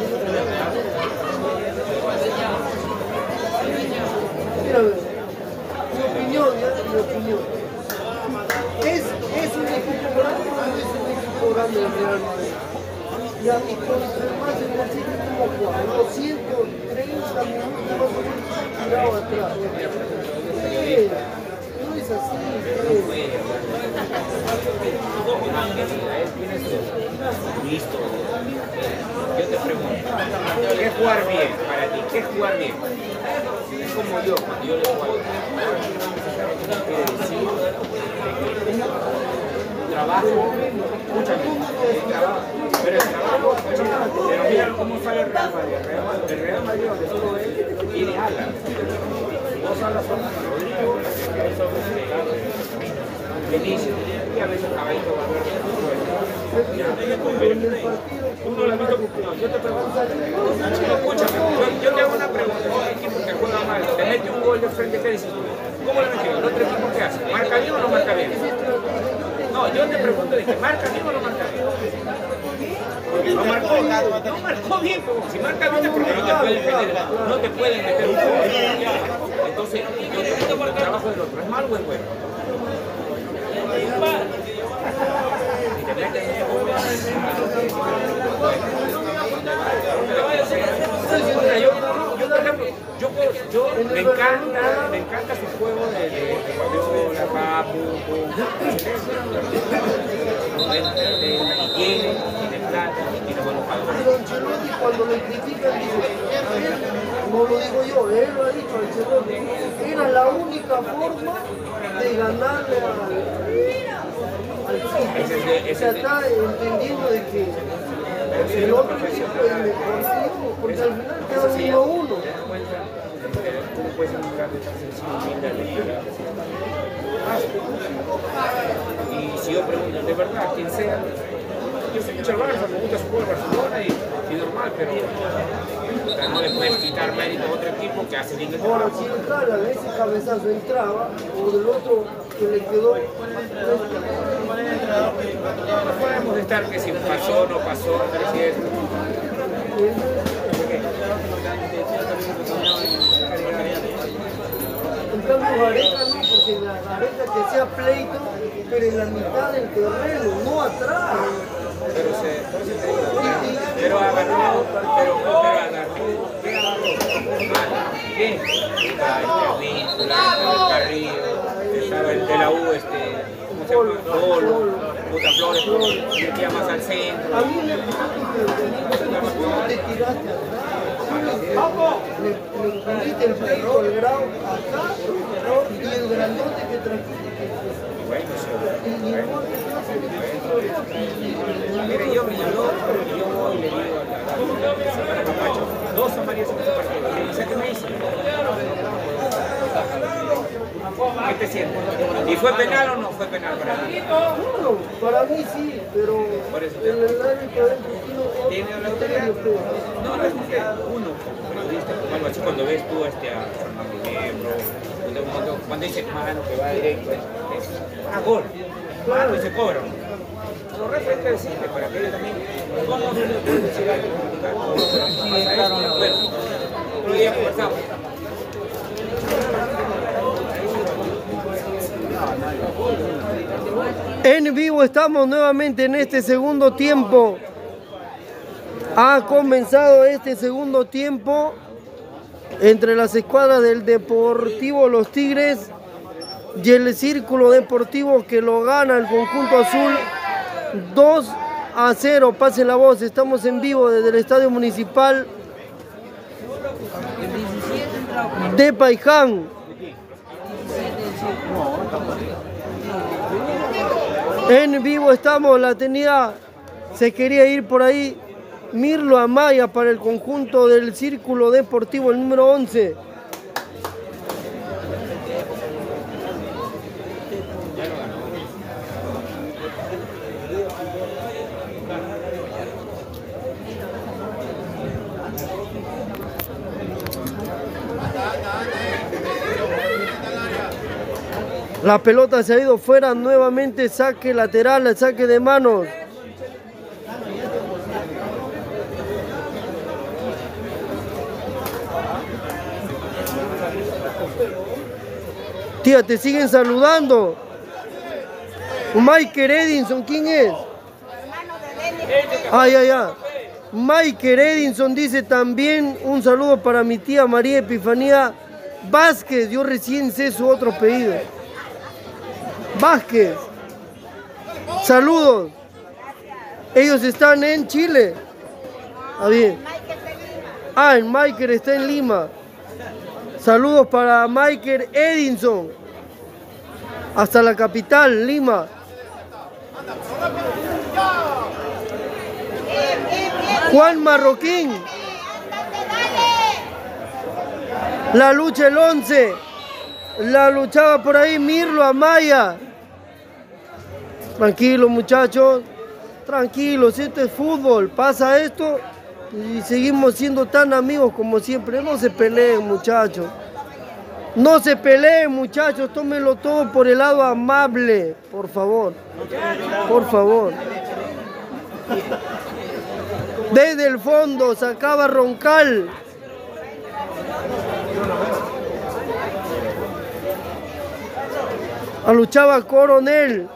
Mira, mi opinión, ya, mi opinión. ¿Es, es un equipo grande o no es un equipo grande el Real Madrid? Y a mí con el Manchester City como Juan, los ciento treinta minutos más o menos tirado atrás. Eh, no es así. Eh. Listo. Yo te pregunto, ¿qué es jugar bien para ti? ¿Qué es jugar bien? Es como yo, cuando yo le juego. Trabajo, mucha gente, trabajo, pero el trabajo, pero mira cómo sale el Real Madrid. El Real Madrid, donde solo él tiene alas. Dos alas son Rodrigo, Benicio, y a veces Caballito Valverde. Uno lo ha visto, yo te pregunto, escúchame, yo, yo te hago una pregunta, un equipo que juega mal, te mete un gol de frente, ¿qué dices tú? ¿Cómo le metió? ¿El otro equipo qué hace? ¿Marca bien o no marca bien? No, yo te pregunto, dije, ¿marca bien o no marca bien? Porque no marcó, no marcó bien, pero si marca bien es porque no te pueden meter, no te pueden meter un gol. Entonces, yo te pregunto el trabajo del otro, ¿es malo o es bueno? Yo, yo, por ejemplo, yo, yo me encanta, me encanta su juego de, de, de Guardiola, Papu, y tiene, tiene plata, y tiene buenos jugadores. Pero Ancelotti cuando le critican dice, no lo digo yo, él lo ha dicho Ancelotti, era la única forma de ganarle al, al City. O sea, está entendiendo de que el otro equipo es mejor, porque al final queda uno a uno. ¿Cómo puede ser un cambio tan sencillo y la lectura? Y si yo pregunto, de verdad, quien sea, yo soy mucho al Barça, me gusta su juego de Barcelona y, y normal, pero o sea, no le puedes quitar mérito a otro equipo que hace bien el Ahora, trabajo. si entrara, ese cabezazo entraba, o del otro que le quedó. No podemos estar que si pasó, no pasó, pero si es. En cambio, Gareca no, porque la Gareca que sea pleito, pero en la mitad del terreno, no atrás. Pero se. Pero agarró, pero, pero agarró. ¿Qué agarró? ¿Quién? Estaba el Carrillo, estaba el de la U, este. ¿Cómo se llama? Polo, Puta Flores, metía más al centro. A mí me gustó que te tiraste atrás. Le, le cubiste el peito al grau acá y el grandote que trajiste. Y igual que Mire, yo, yo, yo voy y le digo a Papacho, dos amarillas en este partido. ¿Y sabes qué me dice? ¿Qué te sientes? ¿Y fue penal o no fue penal para ti? Bueno, para mí sí, pero Por eso. en el árbitro del ¿Tiene la autoridad? No, no es que uno, como periodista, como algo así, cuando ves tú este, a Fernando Miembro, cuando, cuando, cuando dice mano que va directo, es, es a gol, mano y se cobra. Los refres hay que decirle para que ellos también, ¿cómo no le pueden decir algo? Bueno, otro día conversamos. En vivo estamos nuevamente en este segundo tiempo. Ha comenzado este segundo tiempo entre las escuadras del Deportivo Los Tigres y el Círculo Deportivo, que lo gana el conjunto azul dos a cero. Pase la voz, estamos en vivo desde el Estadio Municipal de Paiján. En vivo estamos, la tenía, se quería ir por ahí Mirlo Amaya para el conjunto del Círculo Deportivo, el número once. La pelota se ha ido fuera, nuevamente saque lateral, saque de manos. Tía, te siguen saludando. Michael Edinson, ¿quién es? Ay, ay, ay. Michael Edinson dice también un saludo para mi tía María Epifanía Vázquez. Yo recién sé su otro apellido. Vázquez. Saludos. Ellos están en Chile. Ah, bien. Ah, el Michael está en Lima. Saludos para Michael Edinson. Hasta la capital, Lima. Juan Marroquín. La lucha el once. La luchaba por ahí Mirlo Amaya. Tranquilos, muchachos. Tranquilos, esto es fútbol. Pasa esto y seguimos siendo tan amigos como siempre. No se peleen, muchachos. No se peleen, muchachos. Tómenlo todo por el lado amable. Por favor. Por favor. Desde el fondo sacaba Roncal. Luchaba Coronel.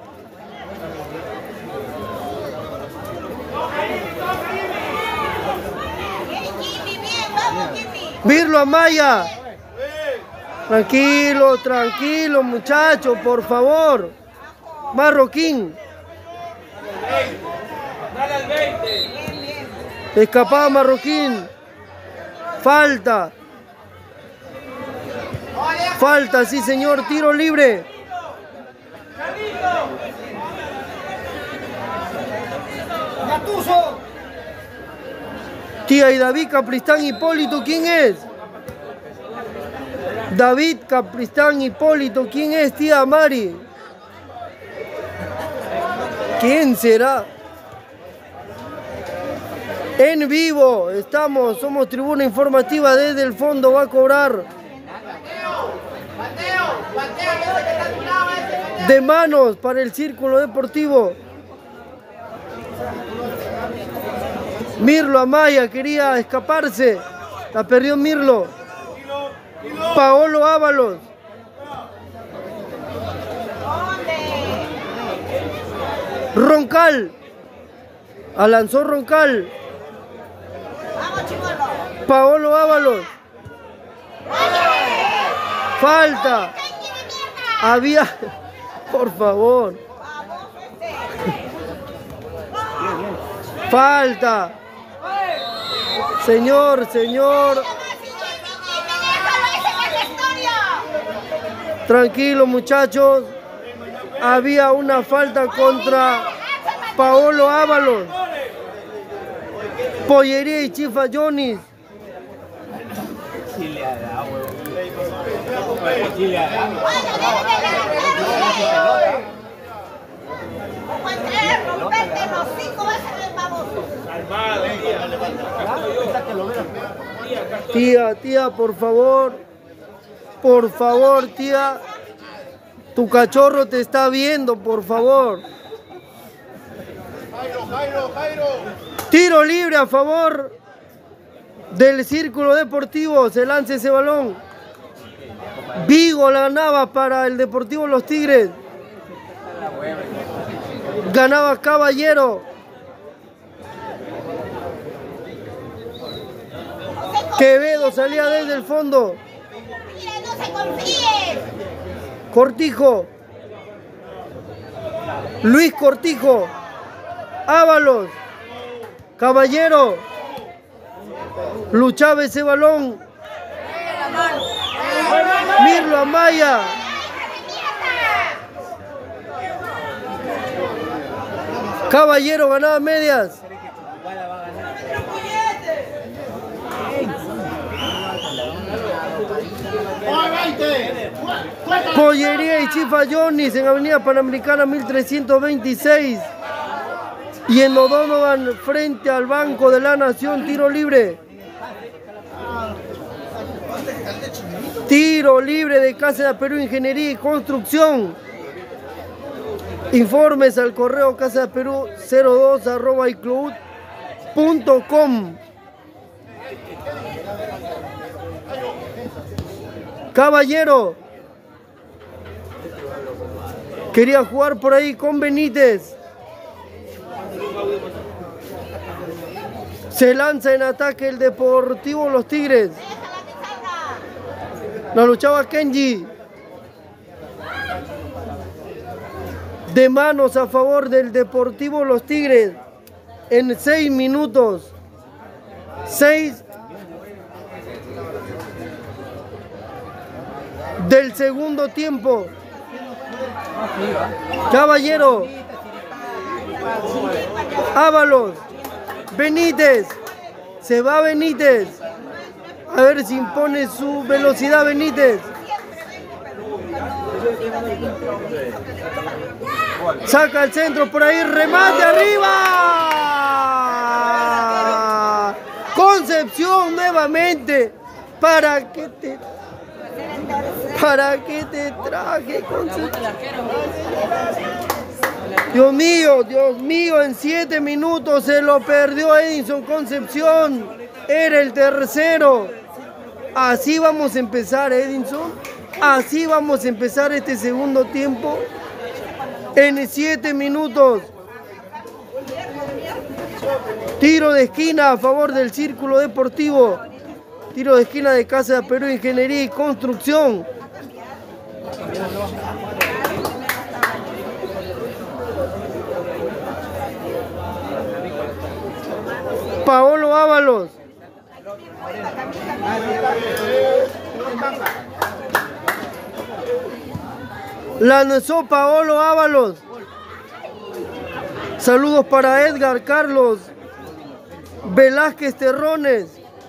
Mirlo Amaya. Tranquilo, tranquilo, muchachos, por favor. Marroquín. Escapaba Marroquín. Falta. Falta, sí señor, tiro libre. Tía, y David Capristán Hipólito, ¿quién es? David Capristán Hipólito, ¿quién es, tía Mari? ¿Quién será? En vivo, estamos, somos tribuna informativa desde el fondo, va a cobrar. De manos para el Círculo Deportivo. Mirlo Amaya quería escaparse. La perdió Mirlo. Paolo Ábalos. Roncal. Alanzó Roncal. Paolo Ábalos. Falta. Había... Por favor. Falta. Señor, señor. Tranquilo, muchachos. Había una falta contra Paolo Ábalos. Pollería y Chifa Jonis. Tía, tía, por favor. Por favor, tía. Tu cachorro te está viendo, por favor. Jairo, Jairo, Jairo. Tiro libre a favor del Círculo Deportivo. Se lanza ese balón. Vigo la ganaba para el Deportivo Los Tigres. Ganaba Caballero. Quevedo salía desde el fondo. No se confíen. Cortijo. Luis Cortijo. Ábalos. Caballero. Luchaba ese balón. Mirlo Amaya. Caballero ganaba medias. Pollería y Chifa Johnny's en Avenida Panamericana mil trescientos veintiséis. Y en O'Donovan frente al Banco de la Nación, tiro libre. Tiro libre de Casa de Perú Ingeniería y Construcción. Informes al correo casa de perú cero dos arroba icloud punto com. Caballero quería jugar por ahí con Benítez. Se lanza en ataque el Deportivo Los Tigres. La luchaba Kenji. De manos a favor del Deportivo Los Tigres. En seis minutos. Seis del segundo tiempo. Caballero. Ábalos. Benítez. Se va Benítez. A ver si impone su velocidad Benítez. Saca el centro por ahí. Remate arriba. Concepción nuevamente. ¿Para qué te, para qué te traje, Concepción? Dios mío, Dios mío, en siete minutos se lo perdió Edinson Concepción. Era el tercero. Así vamos a empezar, Edinson. Así vamos a empezar este segundo tiempo. En siete minutos. Tiro de esquina a favor del Círculo Deportivo. Tiro de esquina de Casa de Perú Ingeniería y Construcción. Paolo Ábalos. Lanzó Paolo Ábalos. Saludos para Edgar Carlos Velázquez Terrones.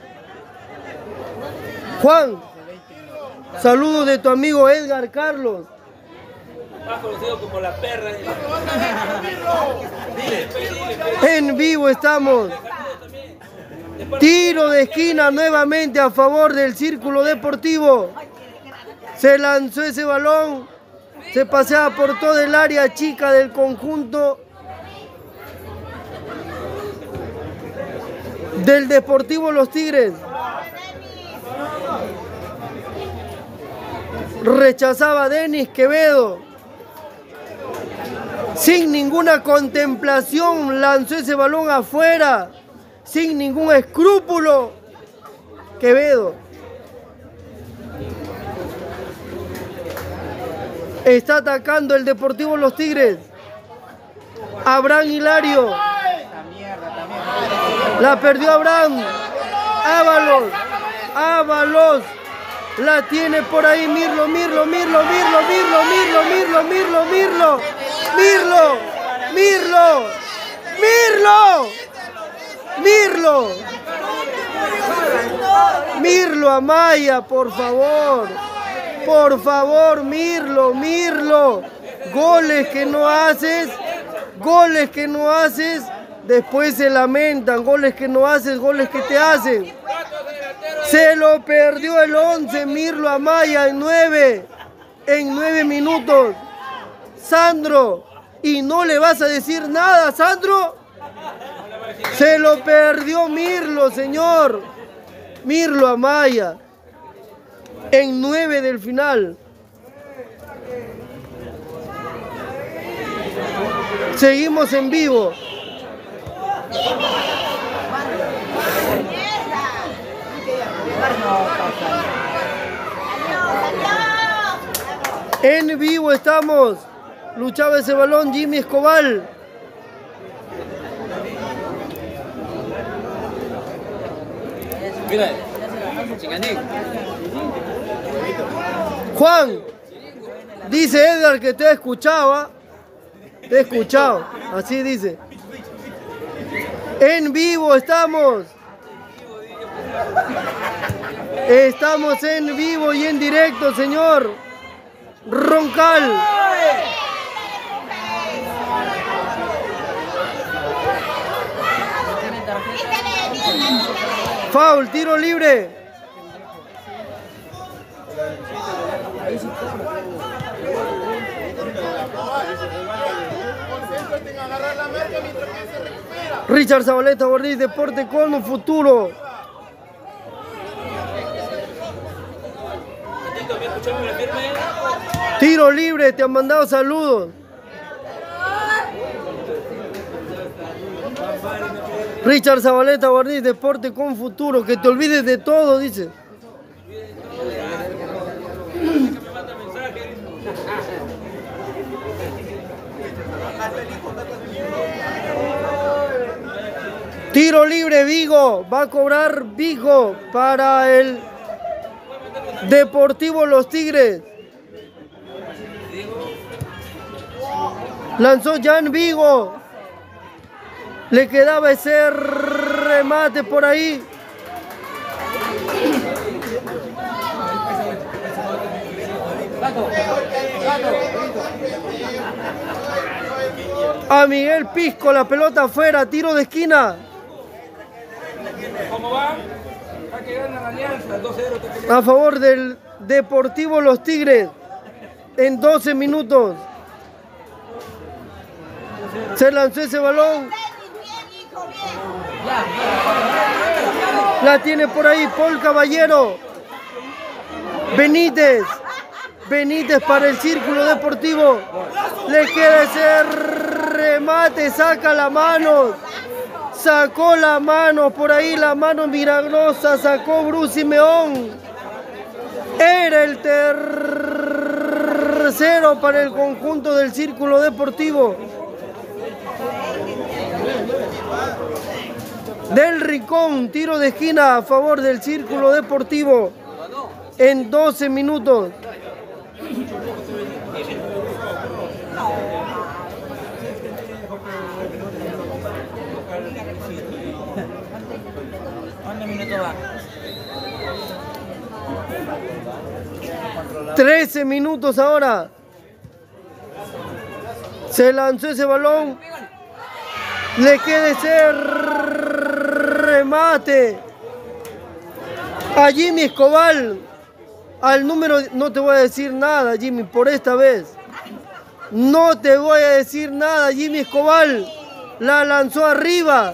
Juan, saludos de tu amigo Edgar Carlos. Más conocido como la perra. En vivo estamos. Tiro de esquina nuevamente a favor del Círculo Deportivo. Se lanzó ese balón. Se paseaba por todo el área chica del conjunto del Deportivo Los Tigres. Rechazaba Denis Quevedo. Sin ninguna contemplación lanzó ese balón afuera. Sin ningún escrúpulo. Quevedo. Está atacando el Deportivo Los Tigres. Abraham Hilario. La perdió Abraham. Ábalos. Ábalos. La tiene por ahí Mirlo, Mirlo, Mirlo, Mirlo, Mirlo, Mirlo, Mirlo, Mirlo, Mirlo. Mirlo. Mirlo. Mirlo. Mirlo. Mirlo Amaya, por favor. Por favor, Mirlo, Mirlo. Goles que no haces, goles que no haces, después se lamentan. Goles que no haces, goles que te hacen. Se lo perdió el once, Mirlo Amaya, en nueve, en nueve minutos. Sandro, ¿y no le vas a decir nada, Sandro? Se lo perdió Mirlo, señor. Mirlo Amaya, en nueve del final. Seguimos en vivo. En vivo estamos. Luchaba ese balón Jimmy Escobar. Juan, dice Edgar que te escuchaba. Te he escuchado, así dice. En vivo estamos. Estamos en vivo y en directo, señor Roncal. Foul, tiro libre. Richard Zabaleta, Bordiz, Deporte con un futuro. Tiro libre, te han mandado saludos. Richard Zabaleta, Bordiz, Deporte con futuro. Que te olvides de todo, dice. Tiro libre, Vigo. Va a cobrar Vigo para el Deportivo Los Tigres. Lanzó Jan Vigo. Le quedaba ese remate por ahí. A Miguel Pisco, la pelota afuera, tiro de esquina. ¿Cómo va? Va que gana la Alianza, dos cero. A favor del Deportivo Los Tigres. En doce minutos. Se lanzó ese balón. La tiene por ahí Paul Caballero. Benítez. Benítez para el Círculo Deportivo. Le queda ese remate. Saca la mano. Sacó la mano. Por ahí la mano milagrosa. Sacó Bruce Simeón. Era el tercero para el conjunto del Círculo Deportivo. Del Rincón, tiro de esquina a favor del Círculo Deportivo en doce minutos. trece minutos ahora. Se lanzó ese balón. Le queda ese remate a Jimmy Escobar. Al número, no te voy a decir nada, Jimmy, por esta vez. No te voy a decir nada, Jimmy Escobar. La lanzó arriba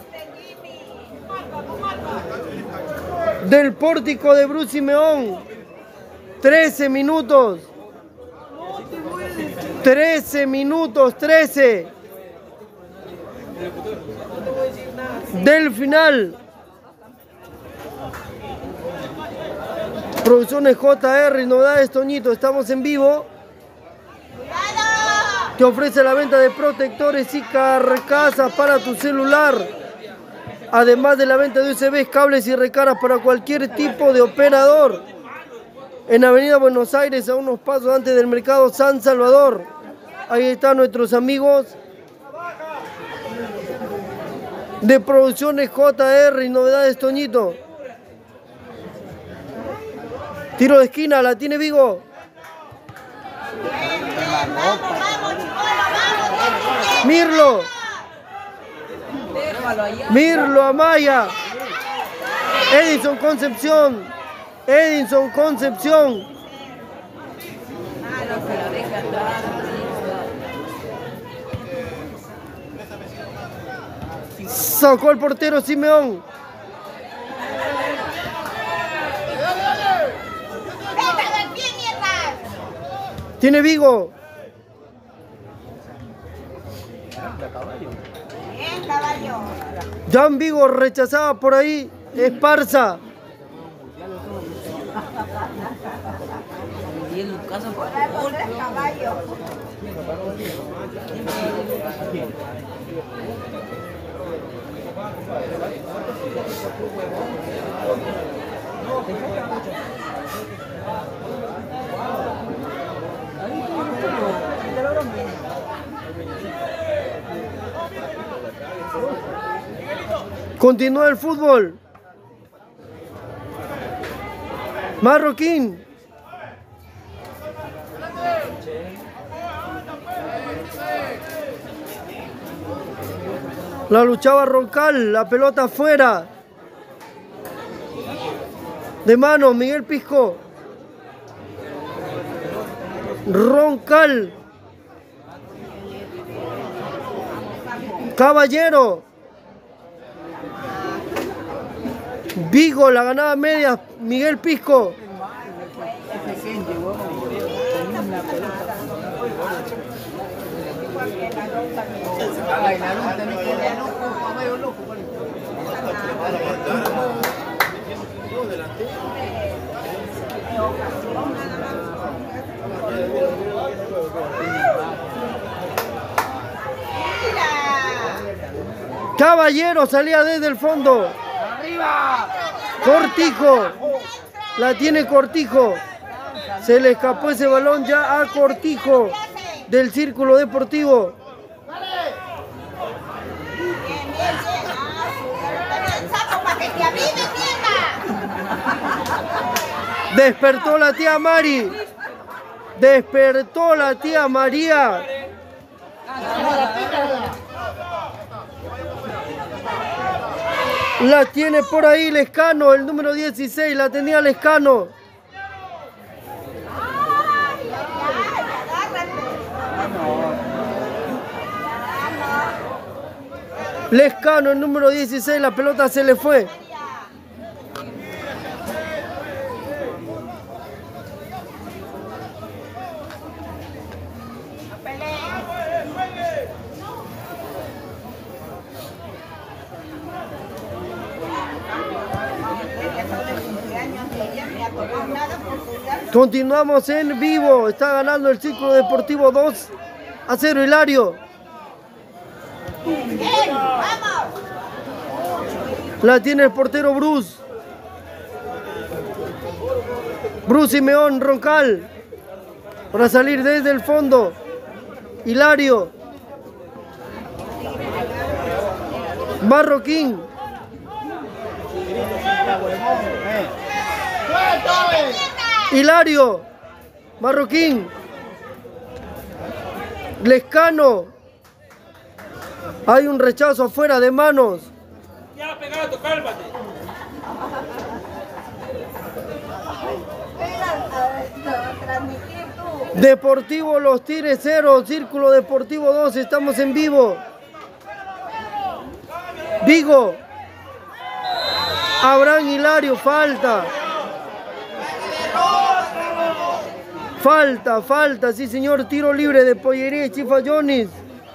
del pórtico de Bruce Simeón. trece minutos. trece minutos, trece. Del final. Producciones J R y novedades Toñito, estamos en vivo. Te ofrece la venta de protectores y carcasas para tu celular. Además de la venta de U S Bs, cables y recargas para cualquier tipo de operador. En Avenida Buenos Aires, a unos pasos antes del Mercado San Salvador. Ahí están nuestros amigos de Producciones J R y novedades Toñito. Tiro de esquina, la tiene Vigo. Mirlo. Mirlo Amaya. Edison Concepción. Edison Concepción. Sacó el portero Simeón. Tiene Vigo. Bien, caballo. Jan Vigo rechazaba por ahí. Esparza. Caballo. Continúa el fútbol. Marroquín. La luchaba Roncal, la pelota afuera. De mano, Miguel Pisco. Roncal. Caballero. Vigo, la ganaba media, Miguel Pisco. Caballero salía desde el fondo. Cortijo. La tiene Cortijo. Se le escapó ese balón ya a Cortijo del Círculo Deportivo. Despertó la tía Mari. Despertó la tía María. La tiene por ahí Lescano, el número dieciséis, la tenía Lescano. Lescano, el número dieciséis, la pelota se le fue. Continuamos en vivo. Está ganando el Círculo Deportivo dos a cero. Hilario. La tiene el portero Bruce. Bruce Simeón Roncal. Para salir desde el fondo. Hilario. Marroquín. Hilario. Marroquín. Lescano. Hay un rechazo afuera de manos. Ya, pegado, cálmate. Deportivo Los Tires cero, Círculo Deportivo dos, estamos en vivo. Vigo. Abraham Hilario, falta. Falta, falta, sí señor, tiro libre de Pollería Chifa Jonis.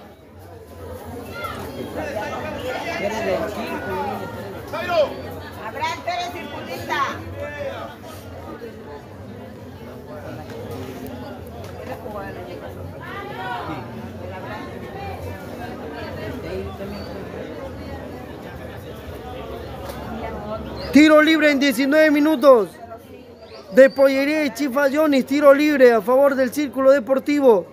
Abraham Pérez, circulista. Tiro libre en diecinueve minutos. De Pollería y Chifa Jonis, tiro libre a favor del Círculo Deportivo.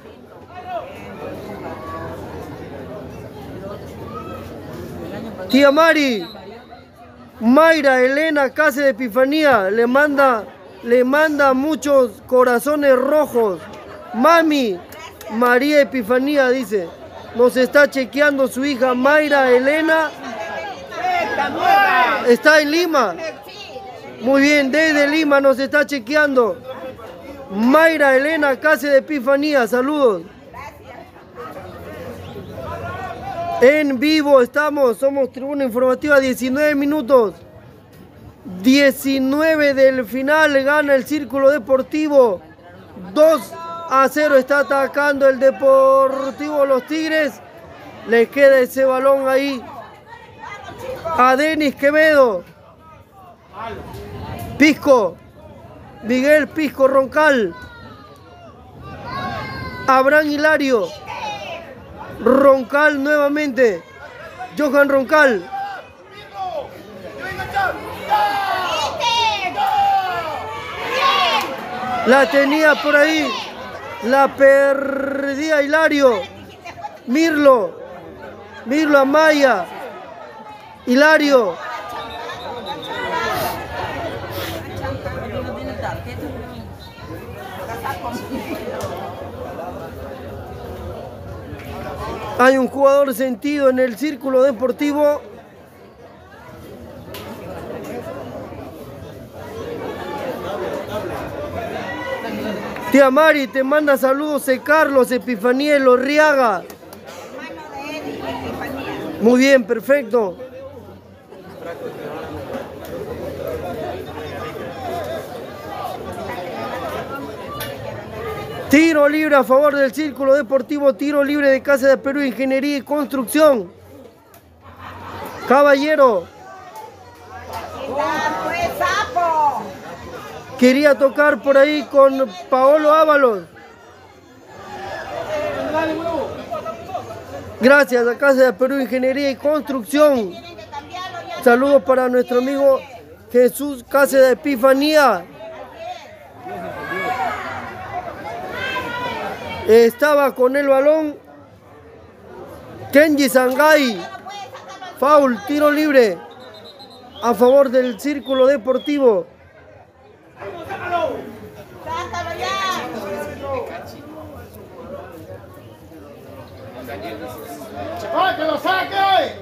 Tía Mari, Mayra Elena Case de Epifanía le manda, le manda muchos corazones rojos Mami, María Epifanía dice, nos está chequeando su hija Mayra Elena. ¿Está en Lima? Muy bien, desde Lima nos está chequeando. Mayra Elena Cáceres de Epifanía, saludos. En vivo estamos, somos Tribuna Informativa, diecinueve minutos. diecinueve del final, gana el Círculo Deportivo. dos a cero está atacando el Deportivo Los Tigres. Le queda ese balón ahí a Denis Quevedo. Pisco. Miguel Pisco Roncal. Abraham Hilario. Roncal nuevamente. Johan Roncal. La tenía por ahí. La perdía Hilario. Mirlo. Mirlo Amaya. Hilario. Hay un jugador sentido en el Círculo Deportivo. Tía Mari, te manda saludos de Carlos Epifanía Lorriaga. Muy bien, perfecto. Tiro libre a favor del Círculo Deportivo, tiro libre de Casa de Perú, Ingeniería y Construcción. Caballero. Quería tocar por ahí con Paolo Ábalos. Gracias a Casa de Perú, Ingeniería y Construcción. Saludos para nuestro amigo Jesús Cáceres de Epifanía. Estaba con el balón Kenji Sangay. Foul, tiro libre a favor del Círculo Deportivo. ¡Ah, que lo saque!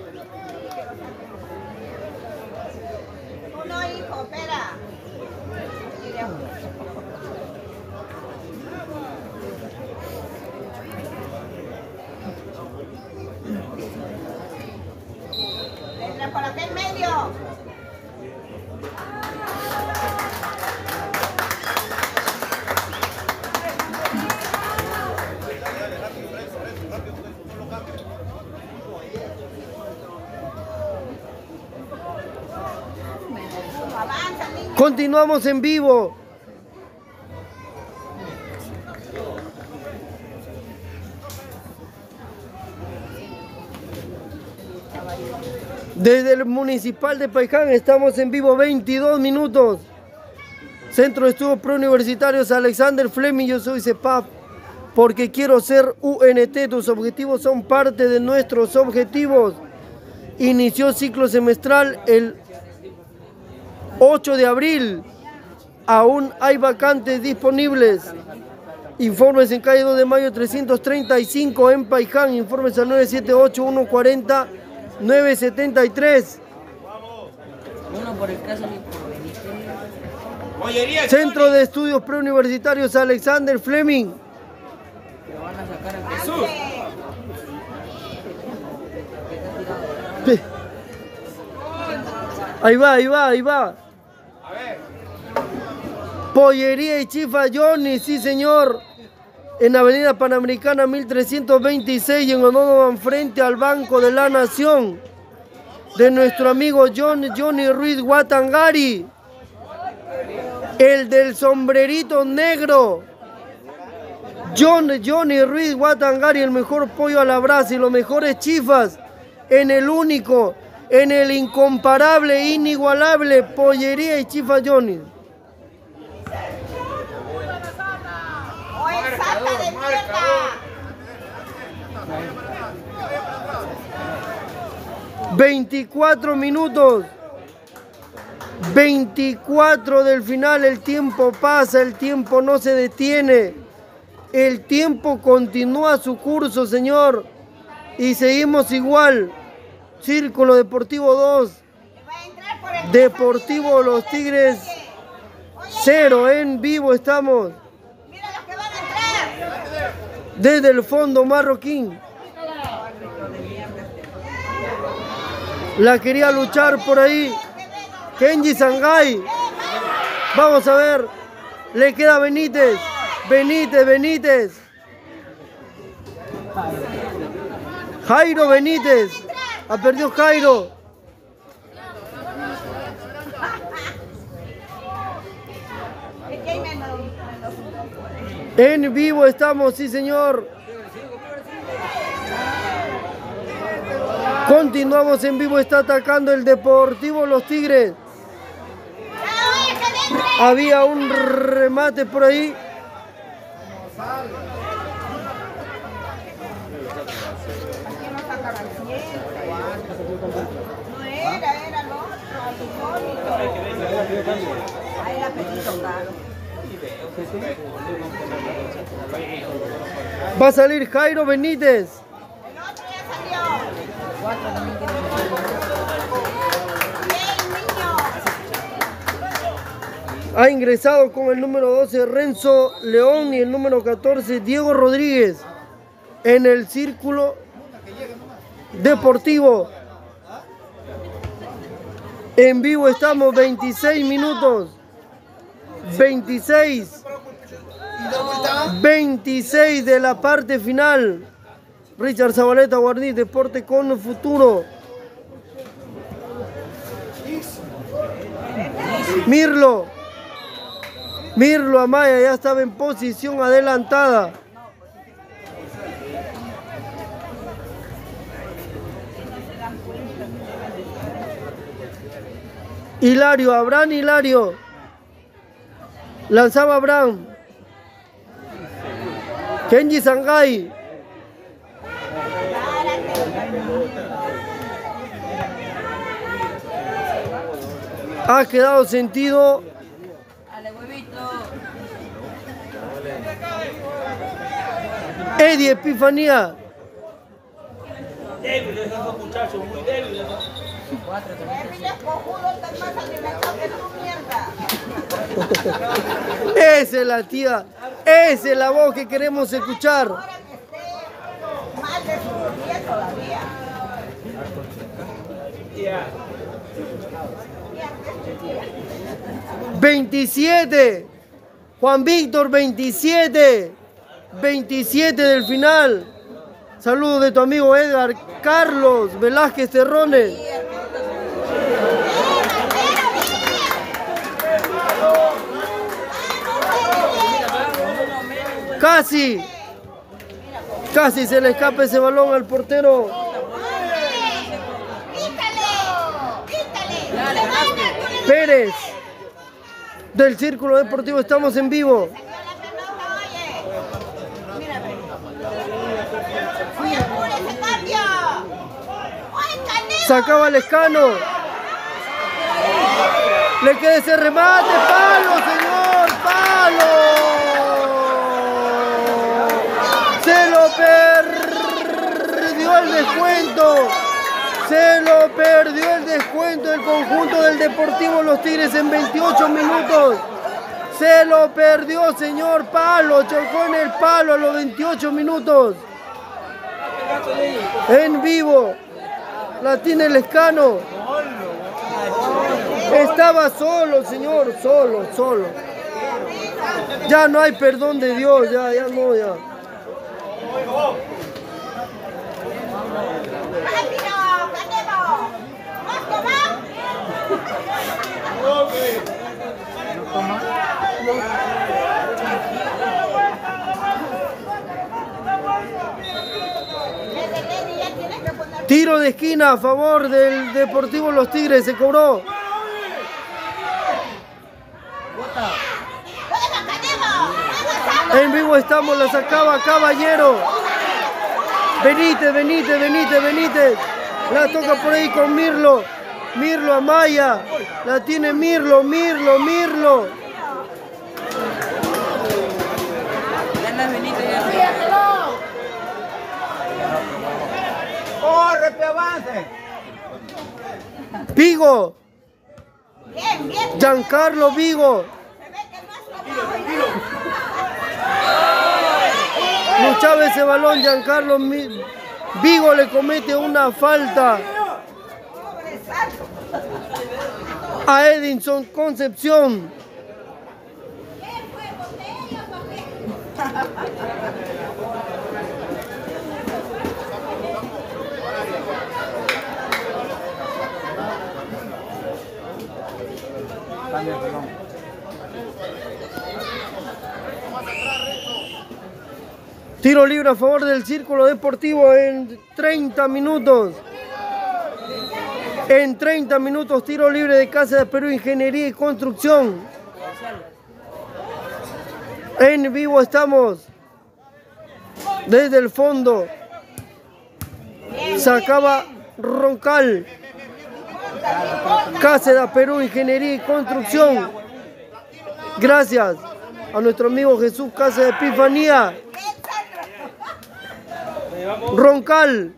Uno, hijo, espera. Entra por aquí en medio. Continuamos en vivo. Desde el Municipal de Paiján estamos en vivo veintidós minutos. Centro de Estudios Preuniversitarios Alexander Fleming, yo soy CEPAP, porque quiero ser U N T. Tus objetivos son parte de nuestros objetivos. Inició ciclo semestral el ocho de abril. Aún hay vacantes disponibles. Informes en calle dos de mayo trescientos treinta y cinco en Paiján. Informes al nueve siete ocho, uno cuatro cero, nueve siete tres. Uno por el caso Centro de Estudios Preuniversitarios Alexander Fleming. Lo van a sacar a Jesús. Ahí va, ahí va, ahí va. A ver. Pollería y Chifa Johnny, sí señor. En Avenida Panamericana mil trescientos veintiséis, en Onodoban, frente al Banco de la Nación. De nuestro amigo John Johnny Ruiz Guatangari. El del sombrerito negro. John Johnny Ruiz Guatangari, el mejor pollo a la brasa y los mejores chifas. En el único, en el incomparable, inigualable Pollería y Chifa Johnny. veinticuatro minutos. veinticuatro del final, el tiempo pasa, el tiempo no se detiene. El tiempo continúa su curso, señor. Y seguimos igual. Círculo Deportivo dos. Deportivo Los Tigres cero. En vivo estamos. Desde el fondo marroquín. La quería luchar por ahí Kenji Sangay. Vamos a ver. Le queda Benítez. Benítez, Benítez. Jairo Benítez. Ha perdido Jairo. En vivo estamos, sí señor. Continuamos en vivo, está atacando el Deportivo Los Tigres. Había un remate por ahí. No era, era lo otro. Ahí era pelito, claro. Va a salir Jairo Benítez. El otro ya salió. Ha ingresado con el número doce Renzo León y el número catorce Diego Rodríguez en el círculo deportivo. En vivo estamos, veintiséis minutos. veintiséis. veintiséis de la parte final. Richard Zabaleta, Guarniz, Deporte con Futuro. Mirlo. Mirlo Amaya ya estaba en posición adelantada. Hilario, Abraham Hilario. Lanzaba Abraham. Kenji Sangay. Ha quedado sentido. Eddie Epifanía. Débil, esos muchachos, muy débiles. Esa es la tía. Esa es la voz que queremos escuchar. veintisiete. Juan Víctor, veintisiete. veintisiete del final. Saludos de tu amigo Edgar Carlos Velázquez Terrones. Casi. Casi se le escapa ese balón al portero. Pérez. Del Círculo Deportivo estamos en vivo. Sacaba Lescano. Le queda ese remate. ¡Palo, señor! ¡Palo! Se lo perdió el descuento. Se lo perdió el descuento del conjunto del Deportivo Los Tigres en veintiocho minutos. Se lo perdió, señor. Palo. Chocó en el palo a los veintiocho minutos. En vivo. La tiene Lescano. Estaba solo, señor. Solo, solo. Ya no hay perdón de Dios. Ya, ya no, ya. Tiro de esquina a favor del Deportivo Los Tigres, se cobró. En vivo estamos, la sacaba Caballero. Benítez, Benítez, Benítez, Benítez. La toca por ahí con Mirlo. Mirlo Amaya. La tiene Mirlo, Mirlo, Mirlo. Andrés Benítez ya. ¡Corre, que avance! Vigo. Bien, bien. Giancarlo Vigo. Se ve que no es lo Luchaba ese balón, Giancarlo Mi- Vigo le comete una falta a Edinson Concepción. Tiro libre a favor del Círculo Deportivo en treinta minutos. En treinta minutos, tiro libre de Casa de Perú, Ingeniería y Construcción. En vivo estamos. Desde el fondo. Sacaba Roncal. Casa de Perú, Ingeniería y Construcción. Gracias a nuestro amigo Jesús Casa de Epifanía. Roncal.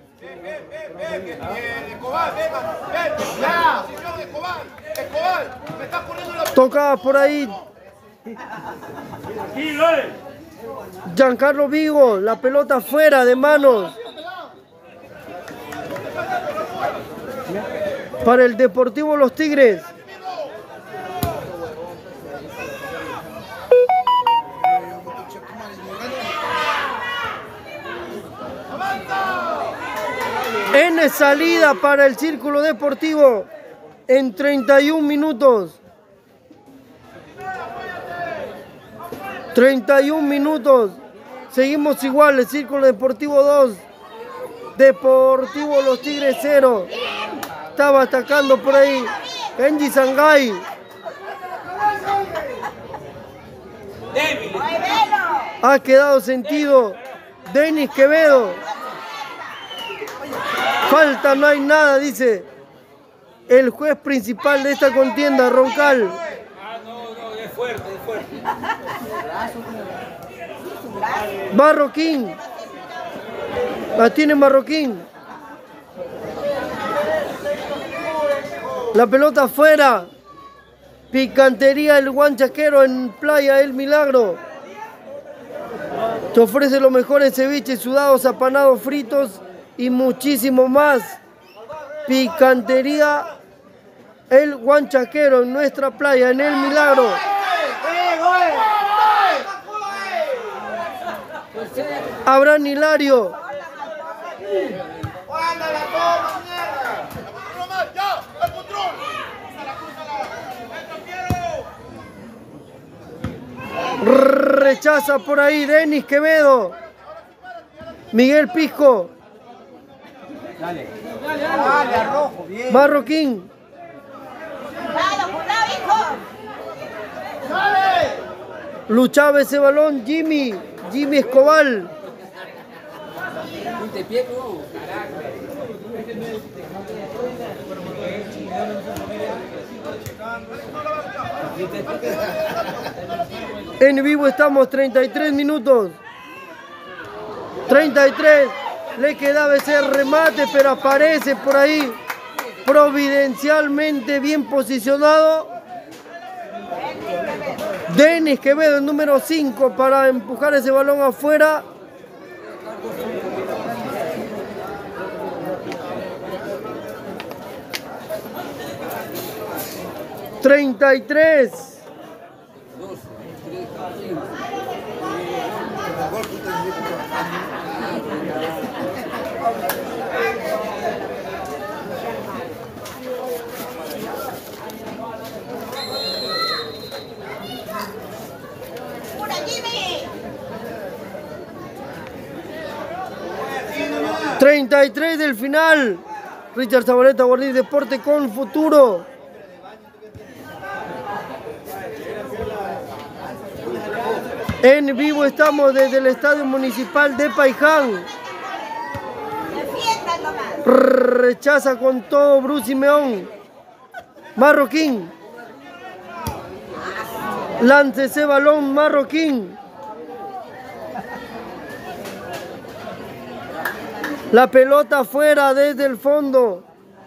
Tocaba por ahí Giancarlo Vigo, la pelota fuera de manos para el Deportivo Los Tigres. En salida para el Círculo Deportivo en treinta y un minutos. treinta y un minutos. Seguimos igual, el Círculo Deportivo dos. Deportivo Los Tigres cero. Estaba atacando por ahí Kenji Sangay. Ha quedado sentido Denis Quevedo. Falta, no hay nada, dice el juez principal de esta contienda, Roncal. Ah, no, no, es fuerte, es fuerte. Marroquín. La tiene Marroquín. La pelota afuera. Picantería el Guanchaquero en Playa El Milagro. Te ofrece los mejores ceviches, sudados, apanados, fritos y muchísimo más. Picantería El Guanchaquero en nuestra playa, en El Milagro. Abraham Hilario. Rechaza por ahí Denis Quevedo. Miguel Pisco. Dale, dale, a rojo, bien. Marroquín. Luchaba ese balón Jimmy. Jimmy Escobar. En vivo estamos, treinta y tres minutos. treinta y tres. Le quedaba ese remate, pero aparece por ahí providencialmente bien posicionado Denis Quevedo, el número cinco, para empujar ese balón afuera. treinta y tres. treinta y tres del final. Richard Zabaleta, Guardián Deporte con futuro. En vivo estamos desde el Estadio Municipal de Paiján. Rechaza con todo Bruce Simeón. Marroquín. Lance ese balón, Marroquín. La pelota fuera desde el fondo.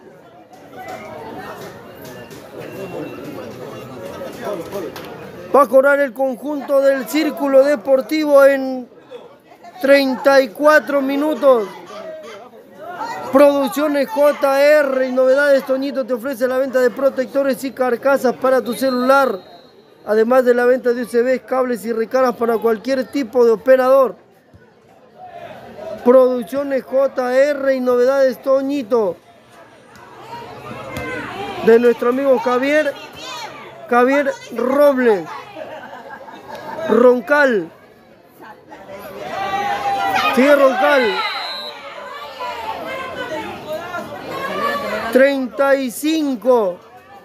Va a cobrar el conjunto del Círculo Deportivo en treinta y cuatro minutos. Producciones J R y Novedades Toñito te ofrece la venta de protectores y carcasas para tu celular, además de la venta de U S Bs, cables y recargas para cualquier tipo de operador. Producciones J R y Novedades Toñito, de nuestro amigo Javier, Javier Robles, Roncal. Sigue Roncal. treinta y cinco.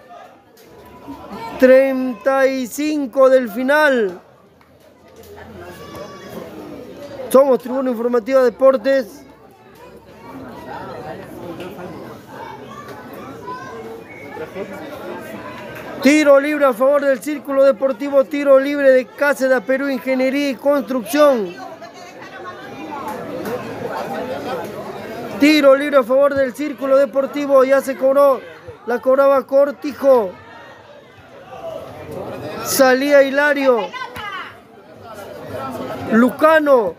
treinta y cinco del final. Somos Tribuna Informativa Deportes. Tiro libre a favor del Círculo Deportivo, tiro libre de Cáseda Perú Ingeniería y Construcción. Tiro libre a favor del Círculo Deportivo, ya se cobró, la cobraba Cortijo. Salía Hilario. Lucano.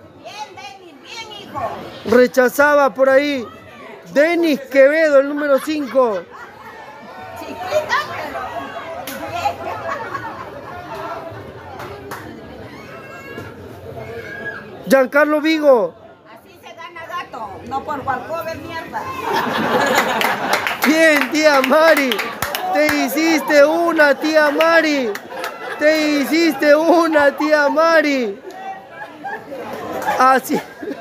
Rechazaba por ahí Denis Quevedo, el número cinco. Giancarlo Vigo. Así se gana gato, no por Walcover mierda. Bien, tía Mari. Te hiciste una, tía Mari. Te hiciste una, tía Mari. Así.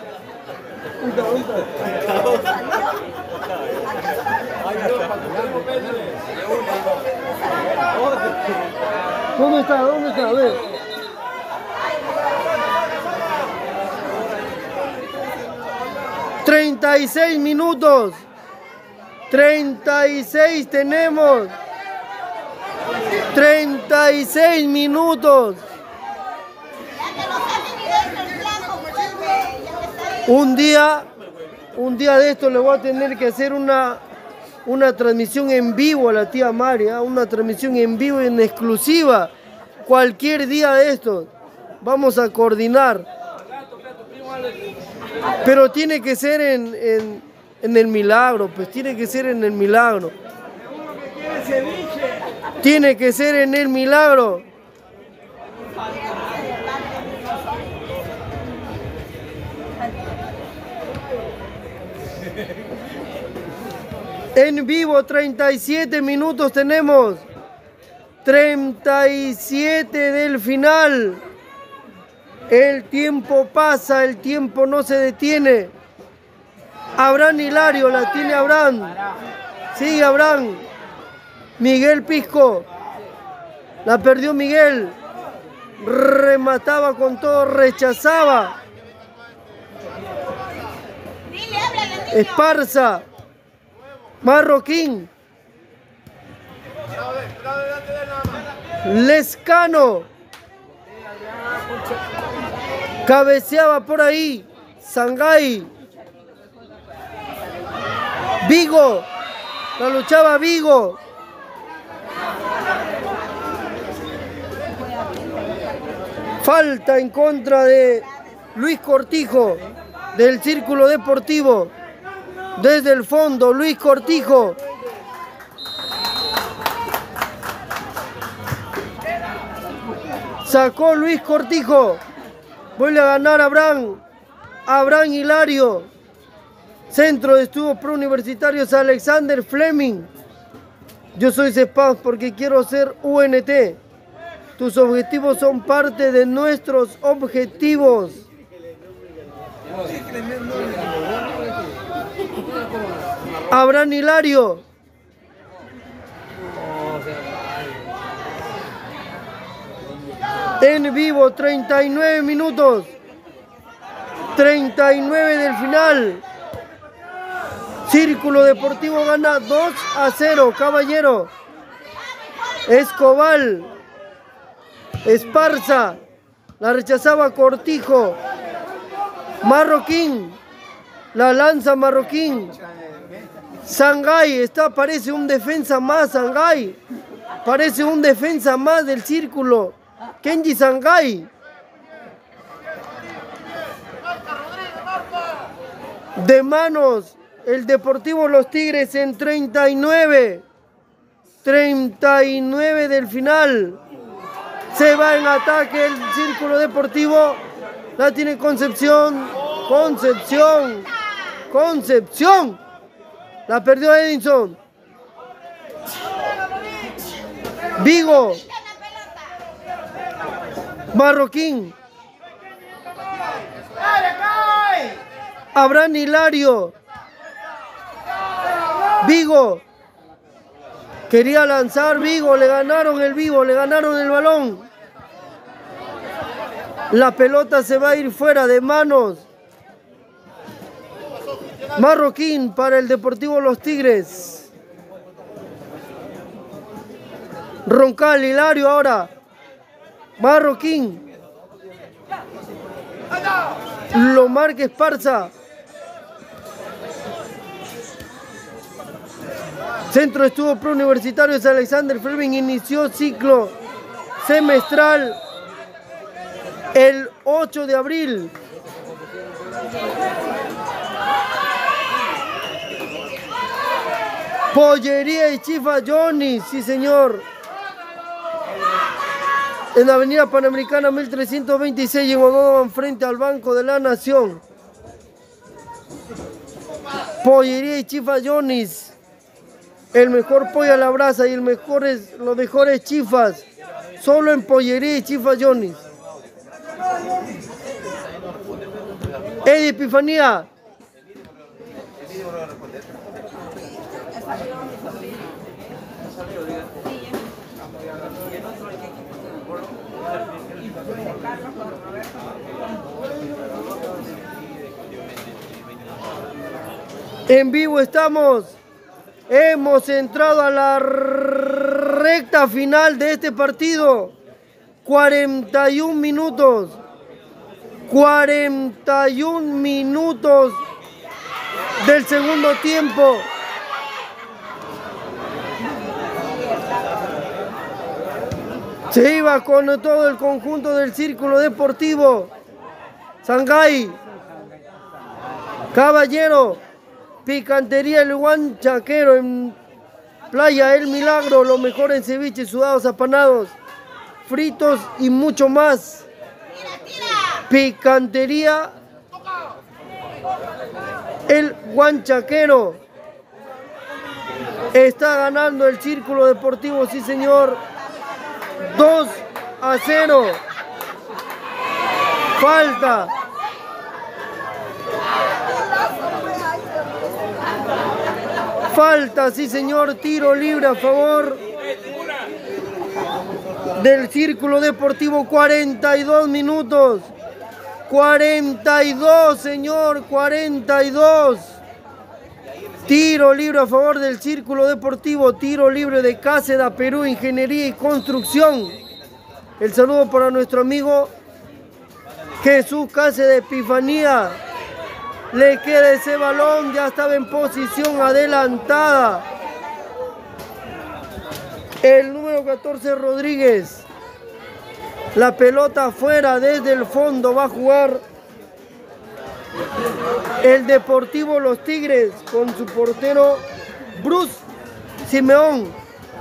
¿Dónde está? ¿Dónde está? A ver. treinta y seis minutos. treinta y seis tenemos. treinta y seis minutos. Un día, un día de esto le voy a tener que hacer una, una transmisión en vivo a la tía María, una transmisión en vivo en exclusiva. Cualquier día de estos vamos a coordinar. Pero tiene que ser en, en, en el Milagro, pues tiene que ser en el Milagro. Tiene que ser en el Milagro. En vivo, treinta y siete minutos tenemos. treinta y siete del final. El tiempo pasa, el tiempo no se detiene. Abraham Hilario, la tiene Abraham. Sigue Abraham. Miguel Pisco. La perdió Miguel. Remataba con todo, rechazaba. Esparza. Marroquín. Lescano. Cabeceaba por ahí. Sangay. Vigo. La luchaba Vigo. Falta en contra de Luis Cortijo del Círculo Deportivo. Desde el fondo, Luis Cortijo. Sacó Luis Cortijo. Vuelve a ganar Abraham. Abraham Hilario. Centro de Estudios Preuniversitarios Alexander Fleming. Yo soy CEPAS porque quiero ser U N T. Tus objetivos son parte de nuestros objetivos. Abraham Hilario. En vivo, treinta y nueve minutos. treinta y nueve del final. Círculo Deportivo gana dos a cero, caballero. Escobar. Esparza. La rechazaba Cortijo. Marroquín. La lanza Marroquín. Sangay está, parece un defensa más, Sangay. Parece un defensa más del círculo. Kenji Sangay. De manos, el Deportivo Los Tigres en treinta y nueve. treinta y nueve del final. Se va en ataque el Círculo Deportivo. La tiene Concepción. Concepción. Concepción. La perdió Edinson. Vigo. Marroquín. Abraham Hilario. Vigo. Quería lanzar Vigo, le ganaron el Vigo, le ganaron el balón. La pelota se va a ir fuera de manos. Marroquín para el Deportivo Los Tigres. Roncal, Hilario ahora. Marroquín. Lo marca Esparza. Centro de Estudios Preuniversitarios Alexander Fleming inició ciclo semestral el ocho de abril. Pollería y Chifa Johnny, sí señor. En la Avenida Panamericana mil trescientos veintiséis en Odonovan frente al Banco de la Nación. Pollería y Chifa Johnny's. El mejor pollo a la brasa y el mejor es, los mejores chifas. Solo en Pollería y Chifa Johnny's. Eddie Epifanía. En vivo estamos. Hemos entrado a la recta final de este partido. cuarenta y un minutos. cuarenta y un minutos del segundo tiempo. Se iba con todo el conjunto del Círculo Deportivo. Sangay. Caballero. Picantería El Huanchaquero en Playa El Milagro. Los mejores ceviches, sudados, apanados, fritos y mucho más. Picantería El Huanchaquero. Está ganando el Círculo Deportivo, sí señor. dos a cero. Falta. Falta, sí señor, tiro libre a favor del Círculo Deportivo, cuarenta y dos minutos. cuarenta y dos, señor, cuarenta y dos. Tiro libre a favor del Círculo Deportivo, tiro libre de Cáseda, Perú, Ingeniería y Construcción. El saludo para nuestro amigo Jesús Cáseda Epifanía. Le queda ese balón, ya estaba en posición adelantada. El número catorce, Rodríguez. La pelota afuera desde el fondo va a jugar el Deportivo Los Tigres con su portero Bruce Simeón.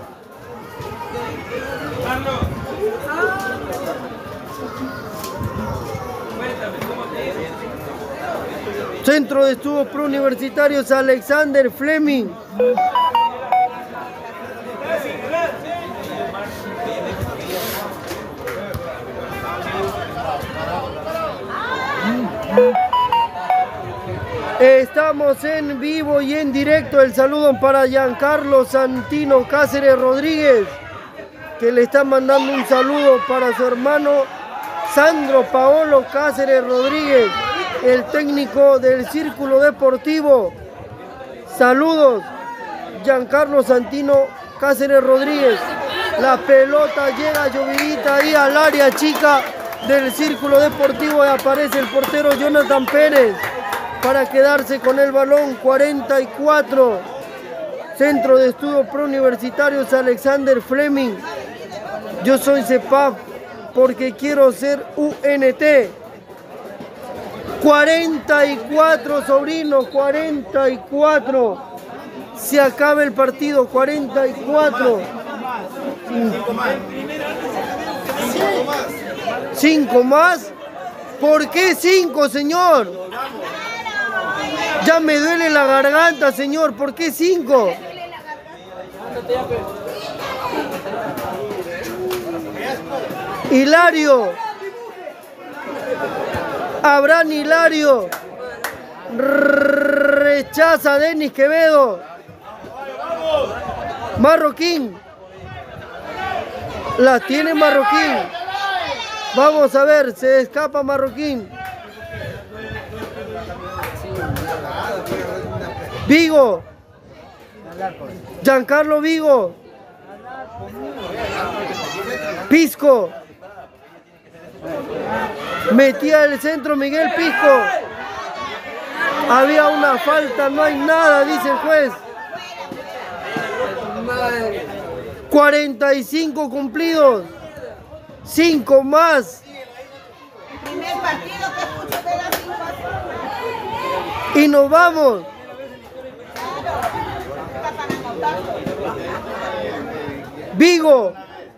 Centro de Estudios Preuniversitarios Alexander Fleming. Estamos en vivo y en directo. El saludo para Giancarlo Santino Cáceres Rodríguez, que le está mandando un saludo para su hermano Sandro Paolo Cáceres Rodríguez, el técnico del Círculo Deportivo. Saludos, Giancarlo Santino Cáceres Rodríguez. La pelota llega llovidita ahí al área chica del Círculo Deportivo y aparece el portero Jonathan Pérez. para quedarse con el balón. cuarenta y cuatro. Centro de Estudios Preuniversitarios Alexander Fleming. Yo soy CEPAF porque quiero ser U N T. cuarenta y cuatro, sobrino, cuarenta y cuatro. Se acaba el partido, cuarenta y cuatro. Cinco más. Cinco más. ¿Cinco más? ¿Por qué cinco, señor? Ya me duele la garganta, señor. ¿Por qué cinco? Hilario. Abraham Hilario. Rechaza a Denis Quevedo. Marroquín. La tiene Marroquín. Vamos a ver, se escapa Marroquín. Vigo. Giancarlo Vigo. Pisco. Metía el centro Miguel Pisco. Había una falta, no hay nada, dice el juez. cuarenta y cinco cumplidos. cinco más. Primer partido que escucho de las cinco. Y nos vamos. Vigo.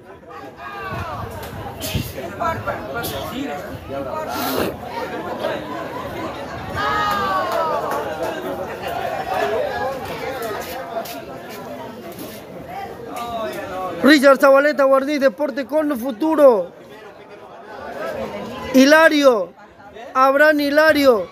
Richard Zabaleta, Guardián Deporte con Futuro. Hilario. Abraham Hilario.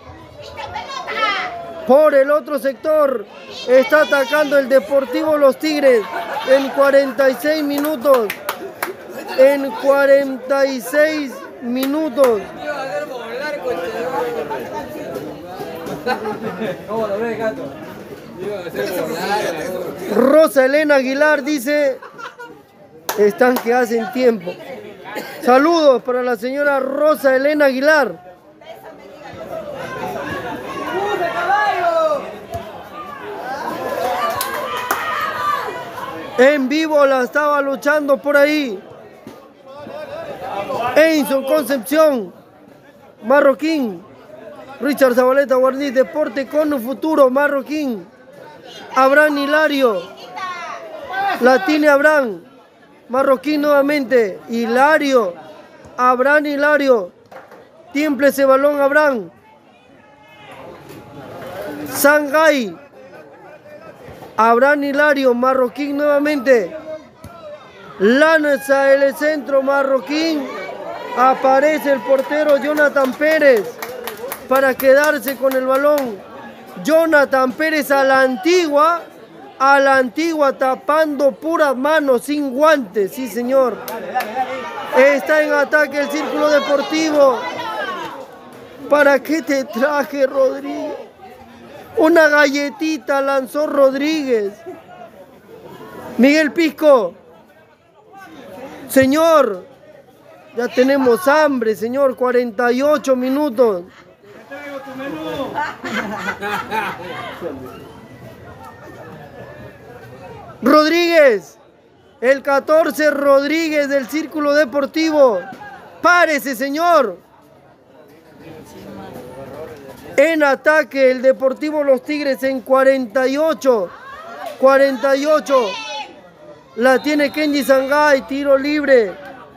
Por el otro sector está atacando el Deportivo Los Tigres en cuarenta y seis minutos. En cuarenta y seis minutos. Rosa Elena Aguilar dice, están que hacen tiempo. Saludos para la señora Rosa Elena Aguilar. En vivo la estaba luchando por ahí. Enzo Concepción, Marroquín. Richard Zabaleta, Guardián Deporte con Futuro, Marroquín. Abraham Hilario. La tiene Abraham. Marroquín nuevamente. Hilario. Abraham Hilario. Tiemple ese balón, Abraham. Sangay. Abraham Hilario. Marroquín nuevamente. Lanza el centro, Marroquín. Aparece el portero Jonathan Pérez para quedarse con el balón. Jonathan Pérez a la antigua, a la antigua tapando puras manos, sin guantes, sí señor. Está en ataque el Círculo Deportivo. ¿Para qué te traje, Rodríguez? Una galletita lanzó Rodríguez. Miguel Pisco. Señor, ya tenemos hambre, señor, cuarenta y ocho minutos. Rodríguez, el catorce Rodríguez del Círculo Deportivo. Párese, señor. En ataque el Deportivo Los Tigres en cuarenta y ocho. cuarenta y ocho. La tiene Kenji Sangay, tiro libre.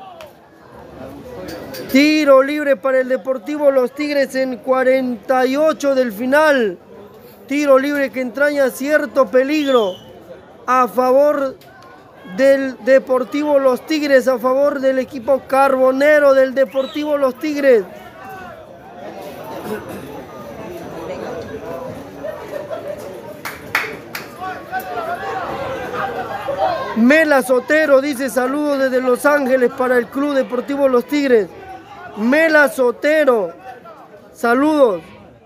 Tiro libre para el Deportivo Los Tigres en cuarenta y ocho del final. Tiro libre que entraña cierto peligro a favor del Deportivo Los Tigres, a favor del equipo carbonero del Deportivo Los Tigres. Mela Sotero dice saludos desde Los Ángeles para el Club Deportivo Los Tigres. Mela Sotero, saludos.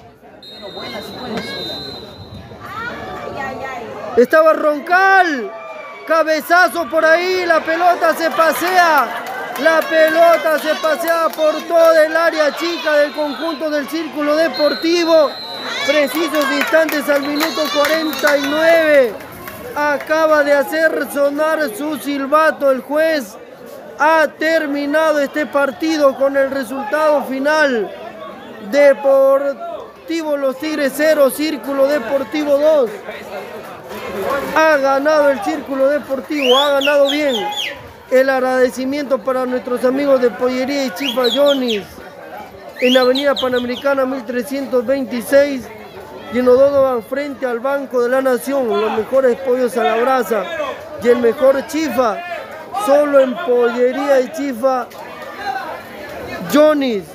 Estaba Roncal, cabezazo por ahí, la pelota se pasea. La pelota se pasea por toda el área chica del conjunto del Círculo Deportivo. Precisos instantes al minuto cuarenta y nueve. Acaba de hacer sonar su silbato el juez. Ha terminado este partido con el resultado final. Deportivo Los Tigres cero, Círculo Deportivo dos. Ha ganado el Círculo Deportivo, ha ganado bien. El agradecimiento para nuestros amigos de Pollería y Chifa Johnny's en la Avenida Panamericana mil trescientos veintiséis, y en Odonovan frente al Banco de la Nación. Los mejores pollos a la brasa y el mejor chifa solo en Pollería y Chifa Johnny's.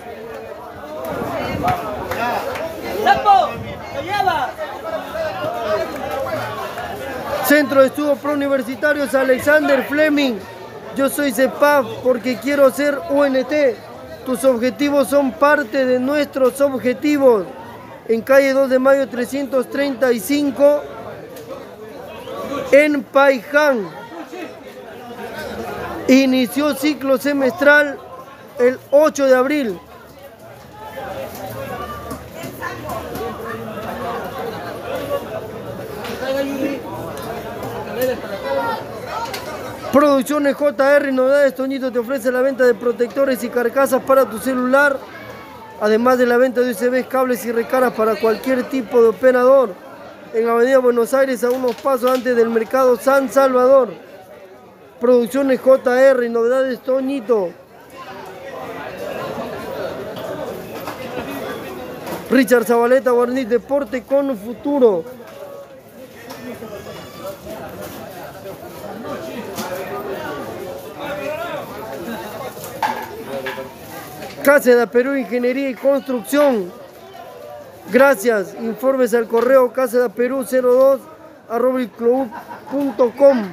Centro de Estudios Preuniversitarios Alexander Fleming. Yo soy CEPAF porque quiero ser U N T. Tus objetivos son parte de nuestros objetivos. En calle dos de mayo trescientos treinta y cinco, en Paiján. Inició ciclo semestral el ocho de abril. Producciones J R, novedades. Toñito te ofrece la venta de protectores y carcasas para tu celular, además de la venta de U S Bs, cables y recargas para cualquier tipo de operador. En Avenida Buenos Aires, a unos pasos antes del Mercado San Salvador. Producciones J R, novedades Toñito. Richard Zabaleta, Guarniz, deporte con futuro. Cáseda Perú, Ingeniería y Construcción. Gracias. Informes al correo cáseda perú cero dos arroba icloud punto com.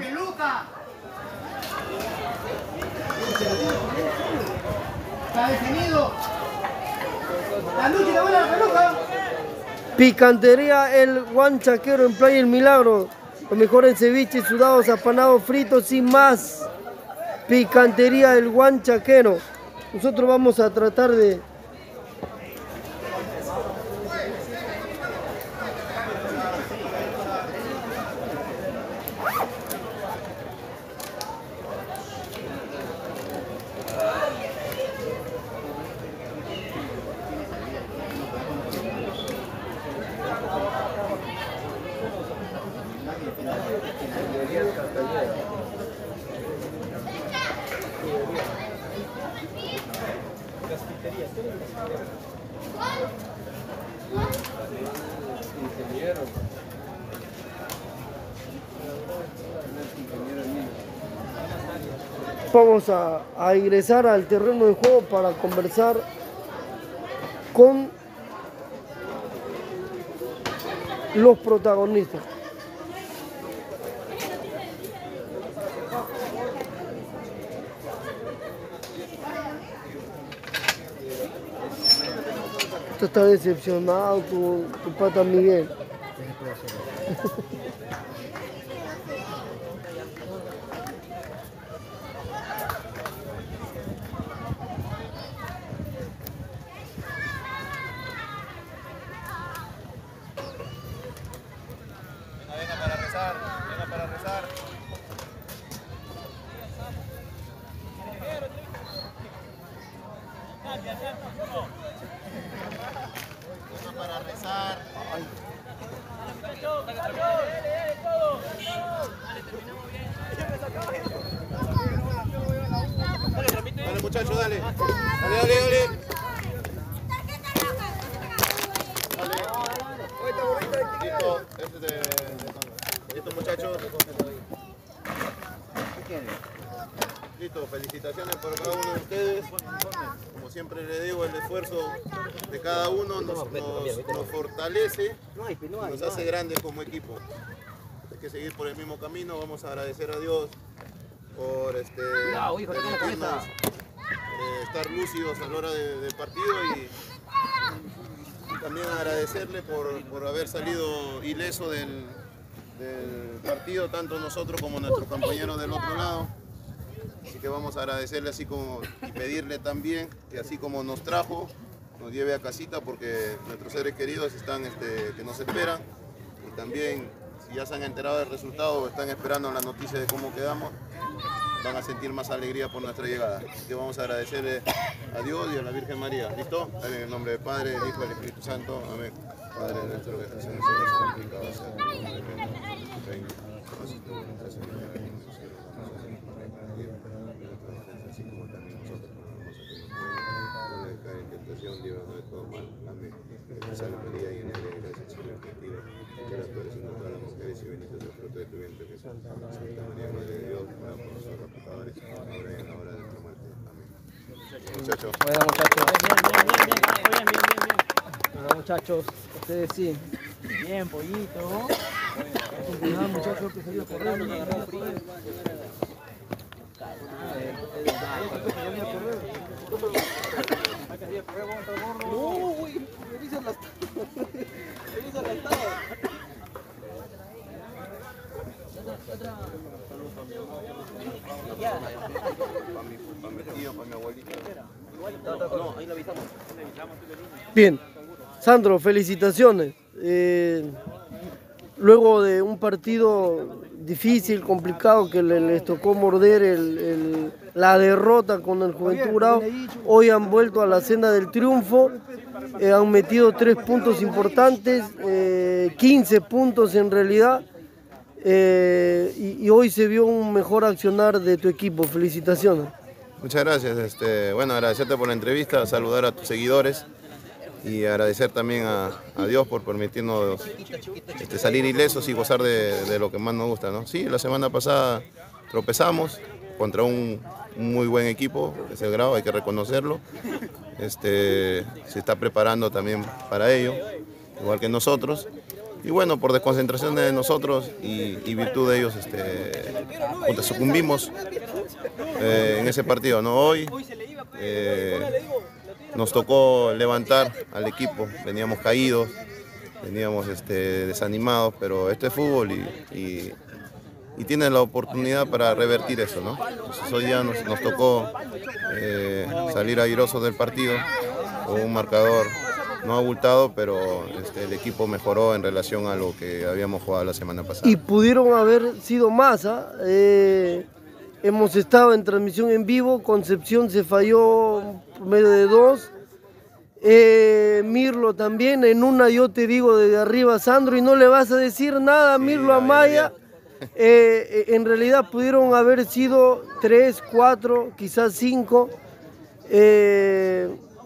Está detenido. La lucha de buena peluca. Picantería El Guanchaquero en Playa El Milagro. Lo mejor en ceviches, sudados, apanados, fritos y más. Picantería El Guanchaquero. Nosotros vamos a tratar de... Vamos a, a ingresar al terreno de juego para conversar con los protagonistas. Tú estás decepcionado, tu, tu pata Miguel. Dale muchachos, dale. Dale, dale, dale. Listo, este de... Listo muchachos. Listo, felicitaciones por cada uno de ustedes. Como siempre les digo, el esfuerzo de cada uno nos, nos, nos fortalece, nos hace grandes como equipo. Hay que seguir por el mismo camino. Vamos a agradecer a Dios por este, permitirnos eh, estar lúcidos a la hora de, del partido y, y también agradecerle por, por haber salido ileso del, del partido, tanto nosotros como nuestros compañeros del otro lado. Así que vamos a agradecerle así como y pedirle también que así como nos trajo, nos lleve a casita porque nuestros seres queridos están, este, que nos esperan, y también si ya se han enterado del resultado o están esperando la noticia de cómo quedamos, van a sentir más alegría por nuestra llegada. Así que vamos a agradecerle a Dios y a la Virgen María. ¿Listo? En el nombre del Padre, del Hijo y del Espíritu Santo. Amén. Padre nuestro que estás en el cielo, santificado sea tu nombre. Ven, así como también nosotros no nos cae en tentación, líbranos de todo mal. Amén. Salve María, llena de gracia, el Señor es contigo. Llena tú eres entre todas las mujeres y bendito es el fruto de tu vientre, Jesús. Santa María, Madre de Dios, ruega por nosotros pecadores, ahora y en la hora de nuestra muerte. Amén. Muchachos. Bueno, muchachos. Bien, bien, bien, bien, bien, bien, bien, bien. Bueno, muchachos, ustedes sí. Bien, pollito. Cuidado, muchachos, que salió corriendo. No, güey, revisa las revisa las tablas. Para mi tío, para mi abuelita. No, ahí lo avisamos. Bien, Sandro, felicitaciones. Eh, luego de un partido difícil, complicado, que le- les tocó morder el, el- la derrota con el Juventud Bravo, hoy han vuelto a la senda del triunfo, eh, han metido tres puntos importantes, eh, quince puntos en realidad, eh, y, y hoy se vio un mejor accionar de tu equipo. Felicitaciones. Muchas gracias. Este, bueno, agradecerte por la entrevista, saludar a tus seguidores y agradecer también a, a Dios por permitirnos este, salir ilesos y gozar de, de lo que más nos gusta, ¿no? Sí, la semana pasada tropezamos contra un, un muy buen equipo, que es el Grau, hay que reconocerlo. Este, se está preparando también para ello, igual que nosotros. Y bueno, por desconcentración de nosotros y, y virtud de ellos, este, puta, sucumbimos eh, en ese partido, ¿no? Hoy eh, nos tocó levantar al equipo, veníamos caídos, veníamos este, desanimados, pero este es fútbol y, y, y tienen la oportunidad para revertir eso, ¿no? Entonces hoy ya nos, nos tocó eh, salir airosos del partido con un marcador no abultado, pero este, el equipo mejoró en relación a lo que habíamos jugado la semana pasada. Y pudieron haber sido más, ¿ah? Eh, hemos estado en transmisión en vivo, Concepción se falló por medio de dos, eh, Mirlo también, en una yo te digo desde arriba, Sandro, y no le vas a decir nada a Sí, Mirlo, a a ver, Maya. Eh, en realidad pudieron haber sido tres, cuatro, quizás cinco. Eh,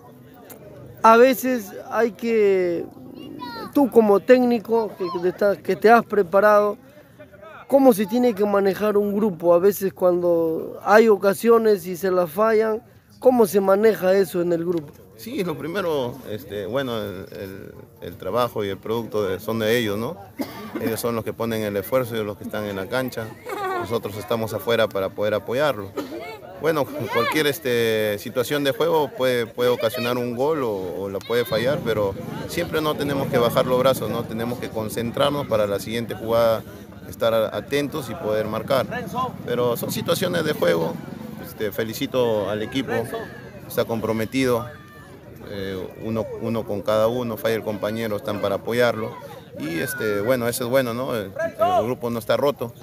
a veces hay que, tú como técnico que, que, te estás- que te has preparado, cómo se tiene que manejar un grupo. A veces cuando hay ocasiones y se las fallan, ¿cómo se maneja eso en el grupo? Sí, lo primero, este, bueno, el, el- el trabajo y el producto de- son de ellos, ¿no? Ellos son los que ponen el esfuerzo y los que están en la cancha. Nosotros estamos afuera para poder apoyarlo. Bueno, cualquier este, situación de juego puede, puede ocasionar un gol o, o la puede fallar, pero siempre no tenemos que bajar los brazos, ¿no? Tenemos que concentrarnos para la siguiente jugada, estar atentos y poder marcar. Pero son situaciones de juego. Este, felicito al equipo, está comprometido. Eh, uno, uno con cada uno, falla el compañero, están para apoyarlo. Y este, bueno, eso es bueno, ¿no? El, el grupo no está roto.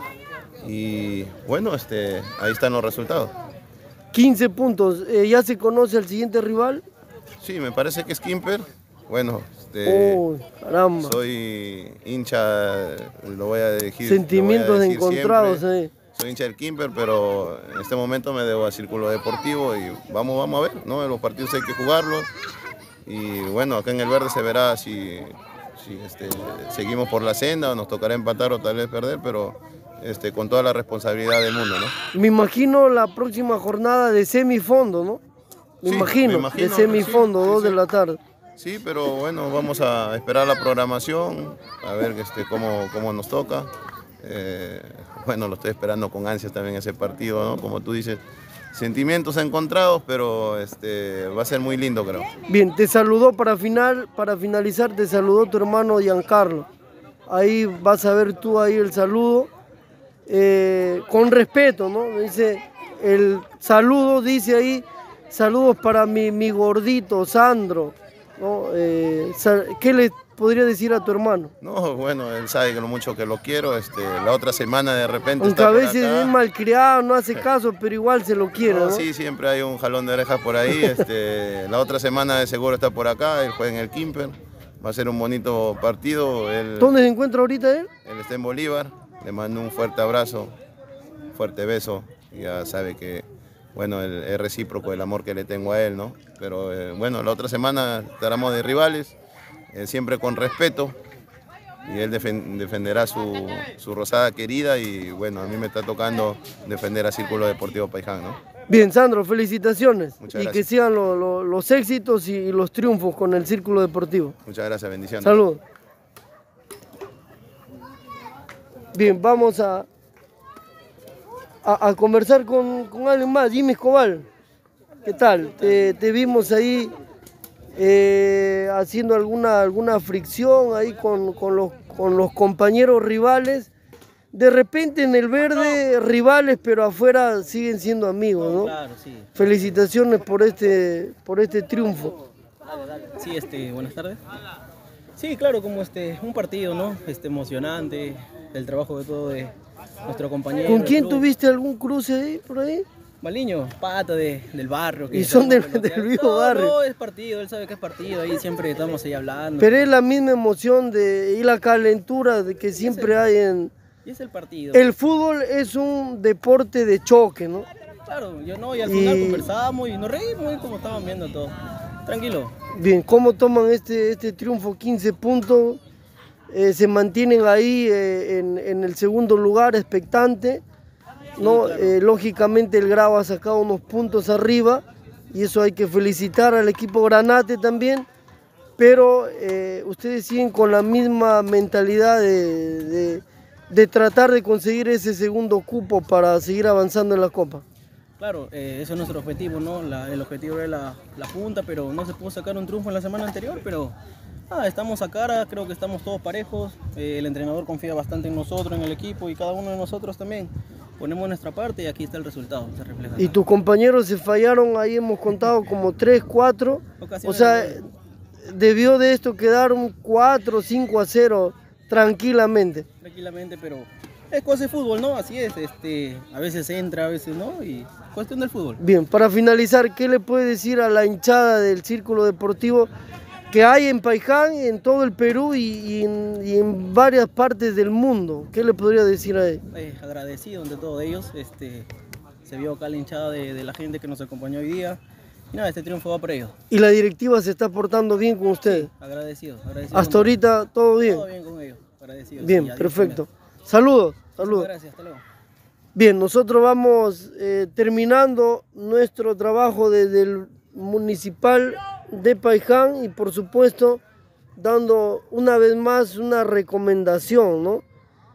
Y bueno, este, ahí están los resultados. quince puntos, eh, ¿ya se conoce al siguiente rival? Sí, me parece que es Quimper. Bueno, este, Oh, caramba. soy hincha, lo voy a decir. Sentimientos lo voy a decir encontrados, siempre. eh. Soy hincha del Quimper, pero en este momento me debo a Círculo Deportivo y vamos, vamos a ver, ¿no? Los partidos hay que jugarlos. Y bueno, acá en el verde se verá si, si este, seguimos por la senda o nos tocará empatar o tal vez perder, pero este, con toda la responsabilidad del mundo, ¿no? Me imagino la próxima jornada de semifondo, ¿no? Me, Sí, imagino, me imagino, de semifondo, sí, sí, dos sí. de la tarde. Sí, pero bueno, vamos a esperar la programación, a ver este, cómo, cómo nos toca. Eh, bueno, lo estoy esperando con ansias también ese partido, ¿no? Como tú dices, sentimientos encontrados, pero este, va a ser muy lindo, creo. Bien, te saludó para final, para finalizar, te saludó tu hermano Giancarlo. Ahí vas a ver tú ahí el saludo, eh, con respeto, ¿no? Dice, el saludo dice ahí, saludos para mi, mi gordito, Sandro, ¿no? Eh, ¿Qué le podría decir a tu hermano? No, bueno, él sabe que lo mucho que lo quiero. Este, la otra semana de repente Aunque está a veces por acá. es malcriado, no hace caso, pero igual se lo quiere, No, ¿no? sí, siempre hay un jalón de orejas por ahí. Este, la otra semana de seguro está por acá, él juega en el Quimper. Va a ser un bonito partido. Él, ¿Dónde se encuentra ahorita él? Él está en Bolívar. Le mando un fuerte abrazo, fuerte beso. Ya sabe que, bueno, el, es recíproco el amor que le tengo a él, ¿no? Pero eh, bueno, la otra semana estaremos de rivales, eh, siempre con respeto. Y él defen, defenderá su, su rosada querida y bueno, a mí me está tocando defender a Círculo Deportivo Paiján, ¿no? Bien, Sandro, felicitaciones. Muchas y gracias. que sigan lo, lo, los éxitos y los triunfos con el Círculo Deportivo. Muchas gracias, bendiciones. Saludos. Bien, vamos a, a, a conversar con, con alguien más. Jimmy Escobar, ¿qué tal? Te, te vimos ahí eh, haciendo alguna, alguna fricción ahí con, con, los, con los compañeros rivales. De repente en el verde rivales, pero afuera siguen siendo amigos, ¿no? Claro, sí. Felicitaciones por este, por este triunfo. Sí, este, buenas tardes. Sí, claro, como este, un partido, ¿no? Este, emocionante, el trabajo de todo de nuestro compañero. ¿Con quién del club. tuviste algún cruce ahí, por ahí? Maliño, pata de, del barrio. Que Y son del, estamos del peloteando. mismo No, barrio. No, es partido, él sabe que es partido, ahí siempre estamos ahí hablando. Pero es la misma emoción de, y la calentura de que siempre hay en... Y es el partido. El fútbol es un deporte de choque, ¿no? Claro, yo no, y al Y- final conversamos y nos reímos y como estaban viendo todo. Tranquilo. Bien, ¿cómo toman este, este triunfo? quince puntos, eh, se mantienen ahí eh, en, en el segundo lugar, expectante, ¿no? claro. Eh, lógicamente el Grau ha sacado unos puntos arriba y eso hay que felicitar al equipo Granate también, pero eh, ustedes siguen con la misma mentalidad de, de- de tratar de conseguir ese segundo cupo para seguir avanzando en la Copa. Claro, eh, ese es nuestro objetivo, ¿no? La- el objetivo era la, la punta, pero no se pudo sacar un triunfo en la semana anterior, pero ah, estamos a cara, creo que estamos todos parejos, eh, el entrenador confía bastante en nosotros, en el equipo y cada uno de nosotros también. Ponemos nuestra parte y aquí está el resultado, se refleja. Y tus compañeros se fallaron, ahí hemos contado como tres, cuatro, o Ocasiones sea, de- debió de esto quedar un cuatro, cinco a cero tranquilamente. Tranquilamente, pero es cosa de fútbol, ¿no? Así es, este, a veces entra, a veces no, y cuestión del fútbol. Bien, para finalizar, ¿qué le puede decir a la hinchada del Círculo Deportivo que hay en Paiján, en todo el Perú y, y en, y en varias partes del mundo? ¿Qué le podría decir a él? Eh, agradecido ante todos ellos, este, se vio acá la hinchada de, de la gente que nos acompañó hoy día, y nada, este triunfo va por ellos. Y la directiva se está portando bien con ustedes. Agradecido, agradecido. Hasta ahorita, ¿todo bien? Todo bien con ellos, agradecido. Bien, sí, adiós, perfecto. Saludos, Muchas saludos. gracias, hasta luego. Bien, nosotros vamos eh, terminando nuestro trabajo desde el municipal de Paiján y por supuesto dando una vez más una recomendación, ¿no?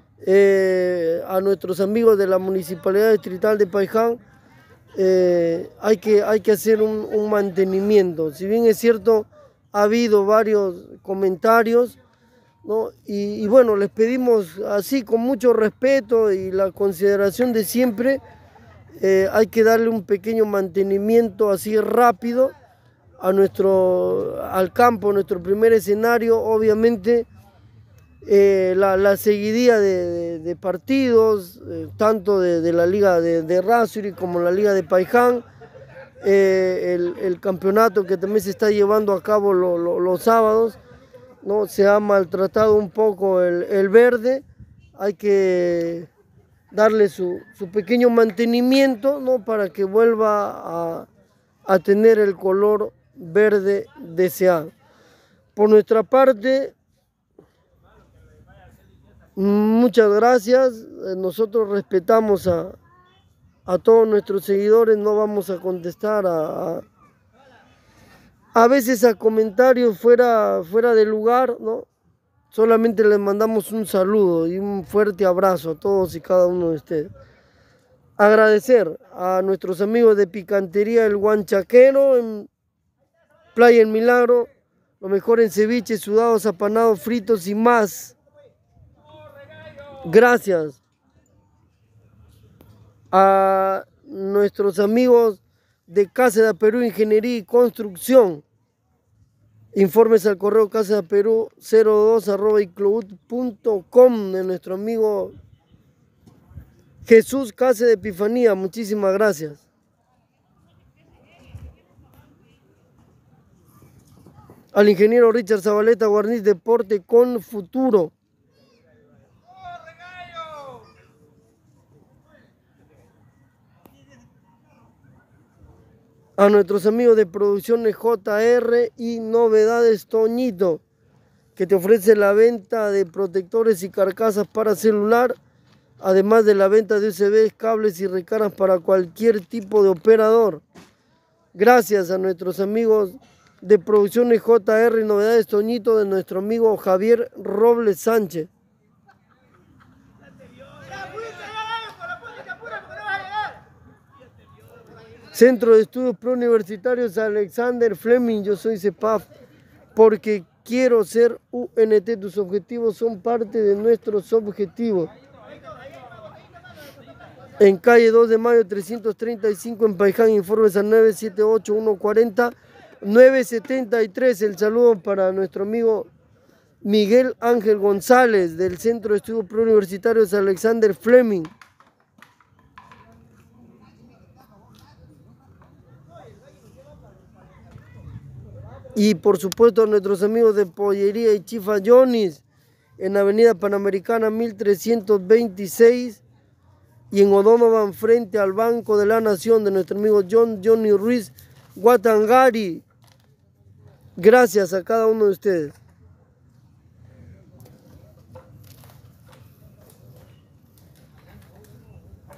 Eh, a nuestros amigos de la Municipalidad Distrital de Paiján. Eh, hay, que, hay que hacer un, un mantenimiento. Si bien es cierto, ha habido varios comentarios, ¿no? Y, y bueno, les pedimos así con mucho respeto y la consideración de siempre, eh, hay que darle un pequeño mantenimiento así rápido a nuestro, al campo, nuestro primer escenario. Obviamente eh, la, la seguidilla de, de- de partidos, eh, tanto de, de la Liga de, de Errázuriz como la Liga de Paiján, eh, el, el campeonato que también se está llevando a cabo lo- lo- los sábados, ¿no? Se ha maltratado un poco el, el verde, hay que darle su, su pequeño mantenimiento, ¿no? Para que vuelva a, a tener el color verde deseado. Por nuestra parte, muchas gracias. Eh, Nosotros respetamos a, a todos nuestros seguidores, no vamos a contestar a, a, a veces a comentarios fuera, fuera de lugar, ¿no? Solamente les mandamos un saludo y un fuerte abrazo a todos y cada uno de ustedes. Agradecer a nuestros amigos de Picantería El Huanchaquero en Playa El Milagro, lo mejor en ceviche, sudados, apanados, fritos y más. Gracias a nuestros amigos de Casa de Perú Ingeniería y Construcción. Informes al correo casa de perú cero dos arroba icloud punto com de nuestro amigo Jesús Casa de Epifanía. Muchísimas gracias. Al ingeniero Richard Zabaleta, Guarniz Deporte con Futuro. A nuestros amigos de Producciones J R y Novedades Toñito, que te ofrece la venta de protectores y carcasas para celular, además de la venta de U S Bs, cables y recargas para cualquier tipo de operador. Gracias a nuestros amigos de Producciones J R y Novedades Toñito, de nuestro amigo Javier Robles Sánchez. Centro de Estudios Preuniversitarios Alexander Fleming, yo soy CEPAF, porque quiero ser U N T, tus objetivos son parte de nuestros objetivos. En calle dos de mayo trescientos treinta y cinco en Paiján, informes al nueve siete ocho, uno cuatro cero, nueve siete tres. El saludo para nuestro amigo Miguel Ángel González del Centro de Estudios Preuniversitarios Alexander Fleming. Y por supuesto a nuestros amigos de Pollería y Chifa Johnny's en Avenida Panamericana mil trescientos veintiséis y en O'Donovan frente al Banco de la Nación, de nuestro amigo John Johnny Ruiz Guatangari. Gracias a cada uno de ustedes.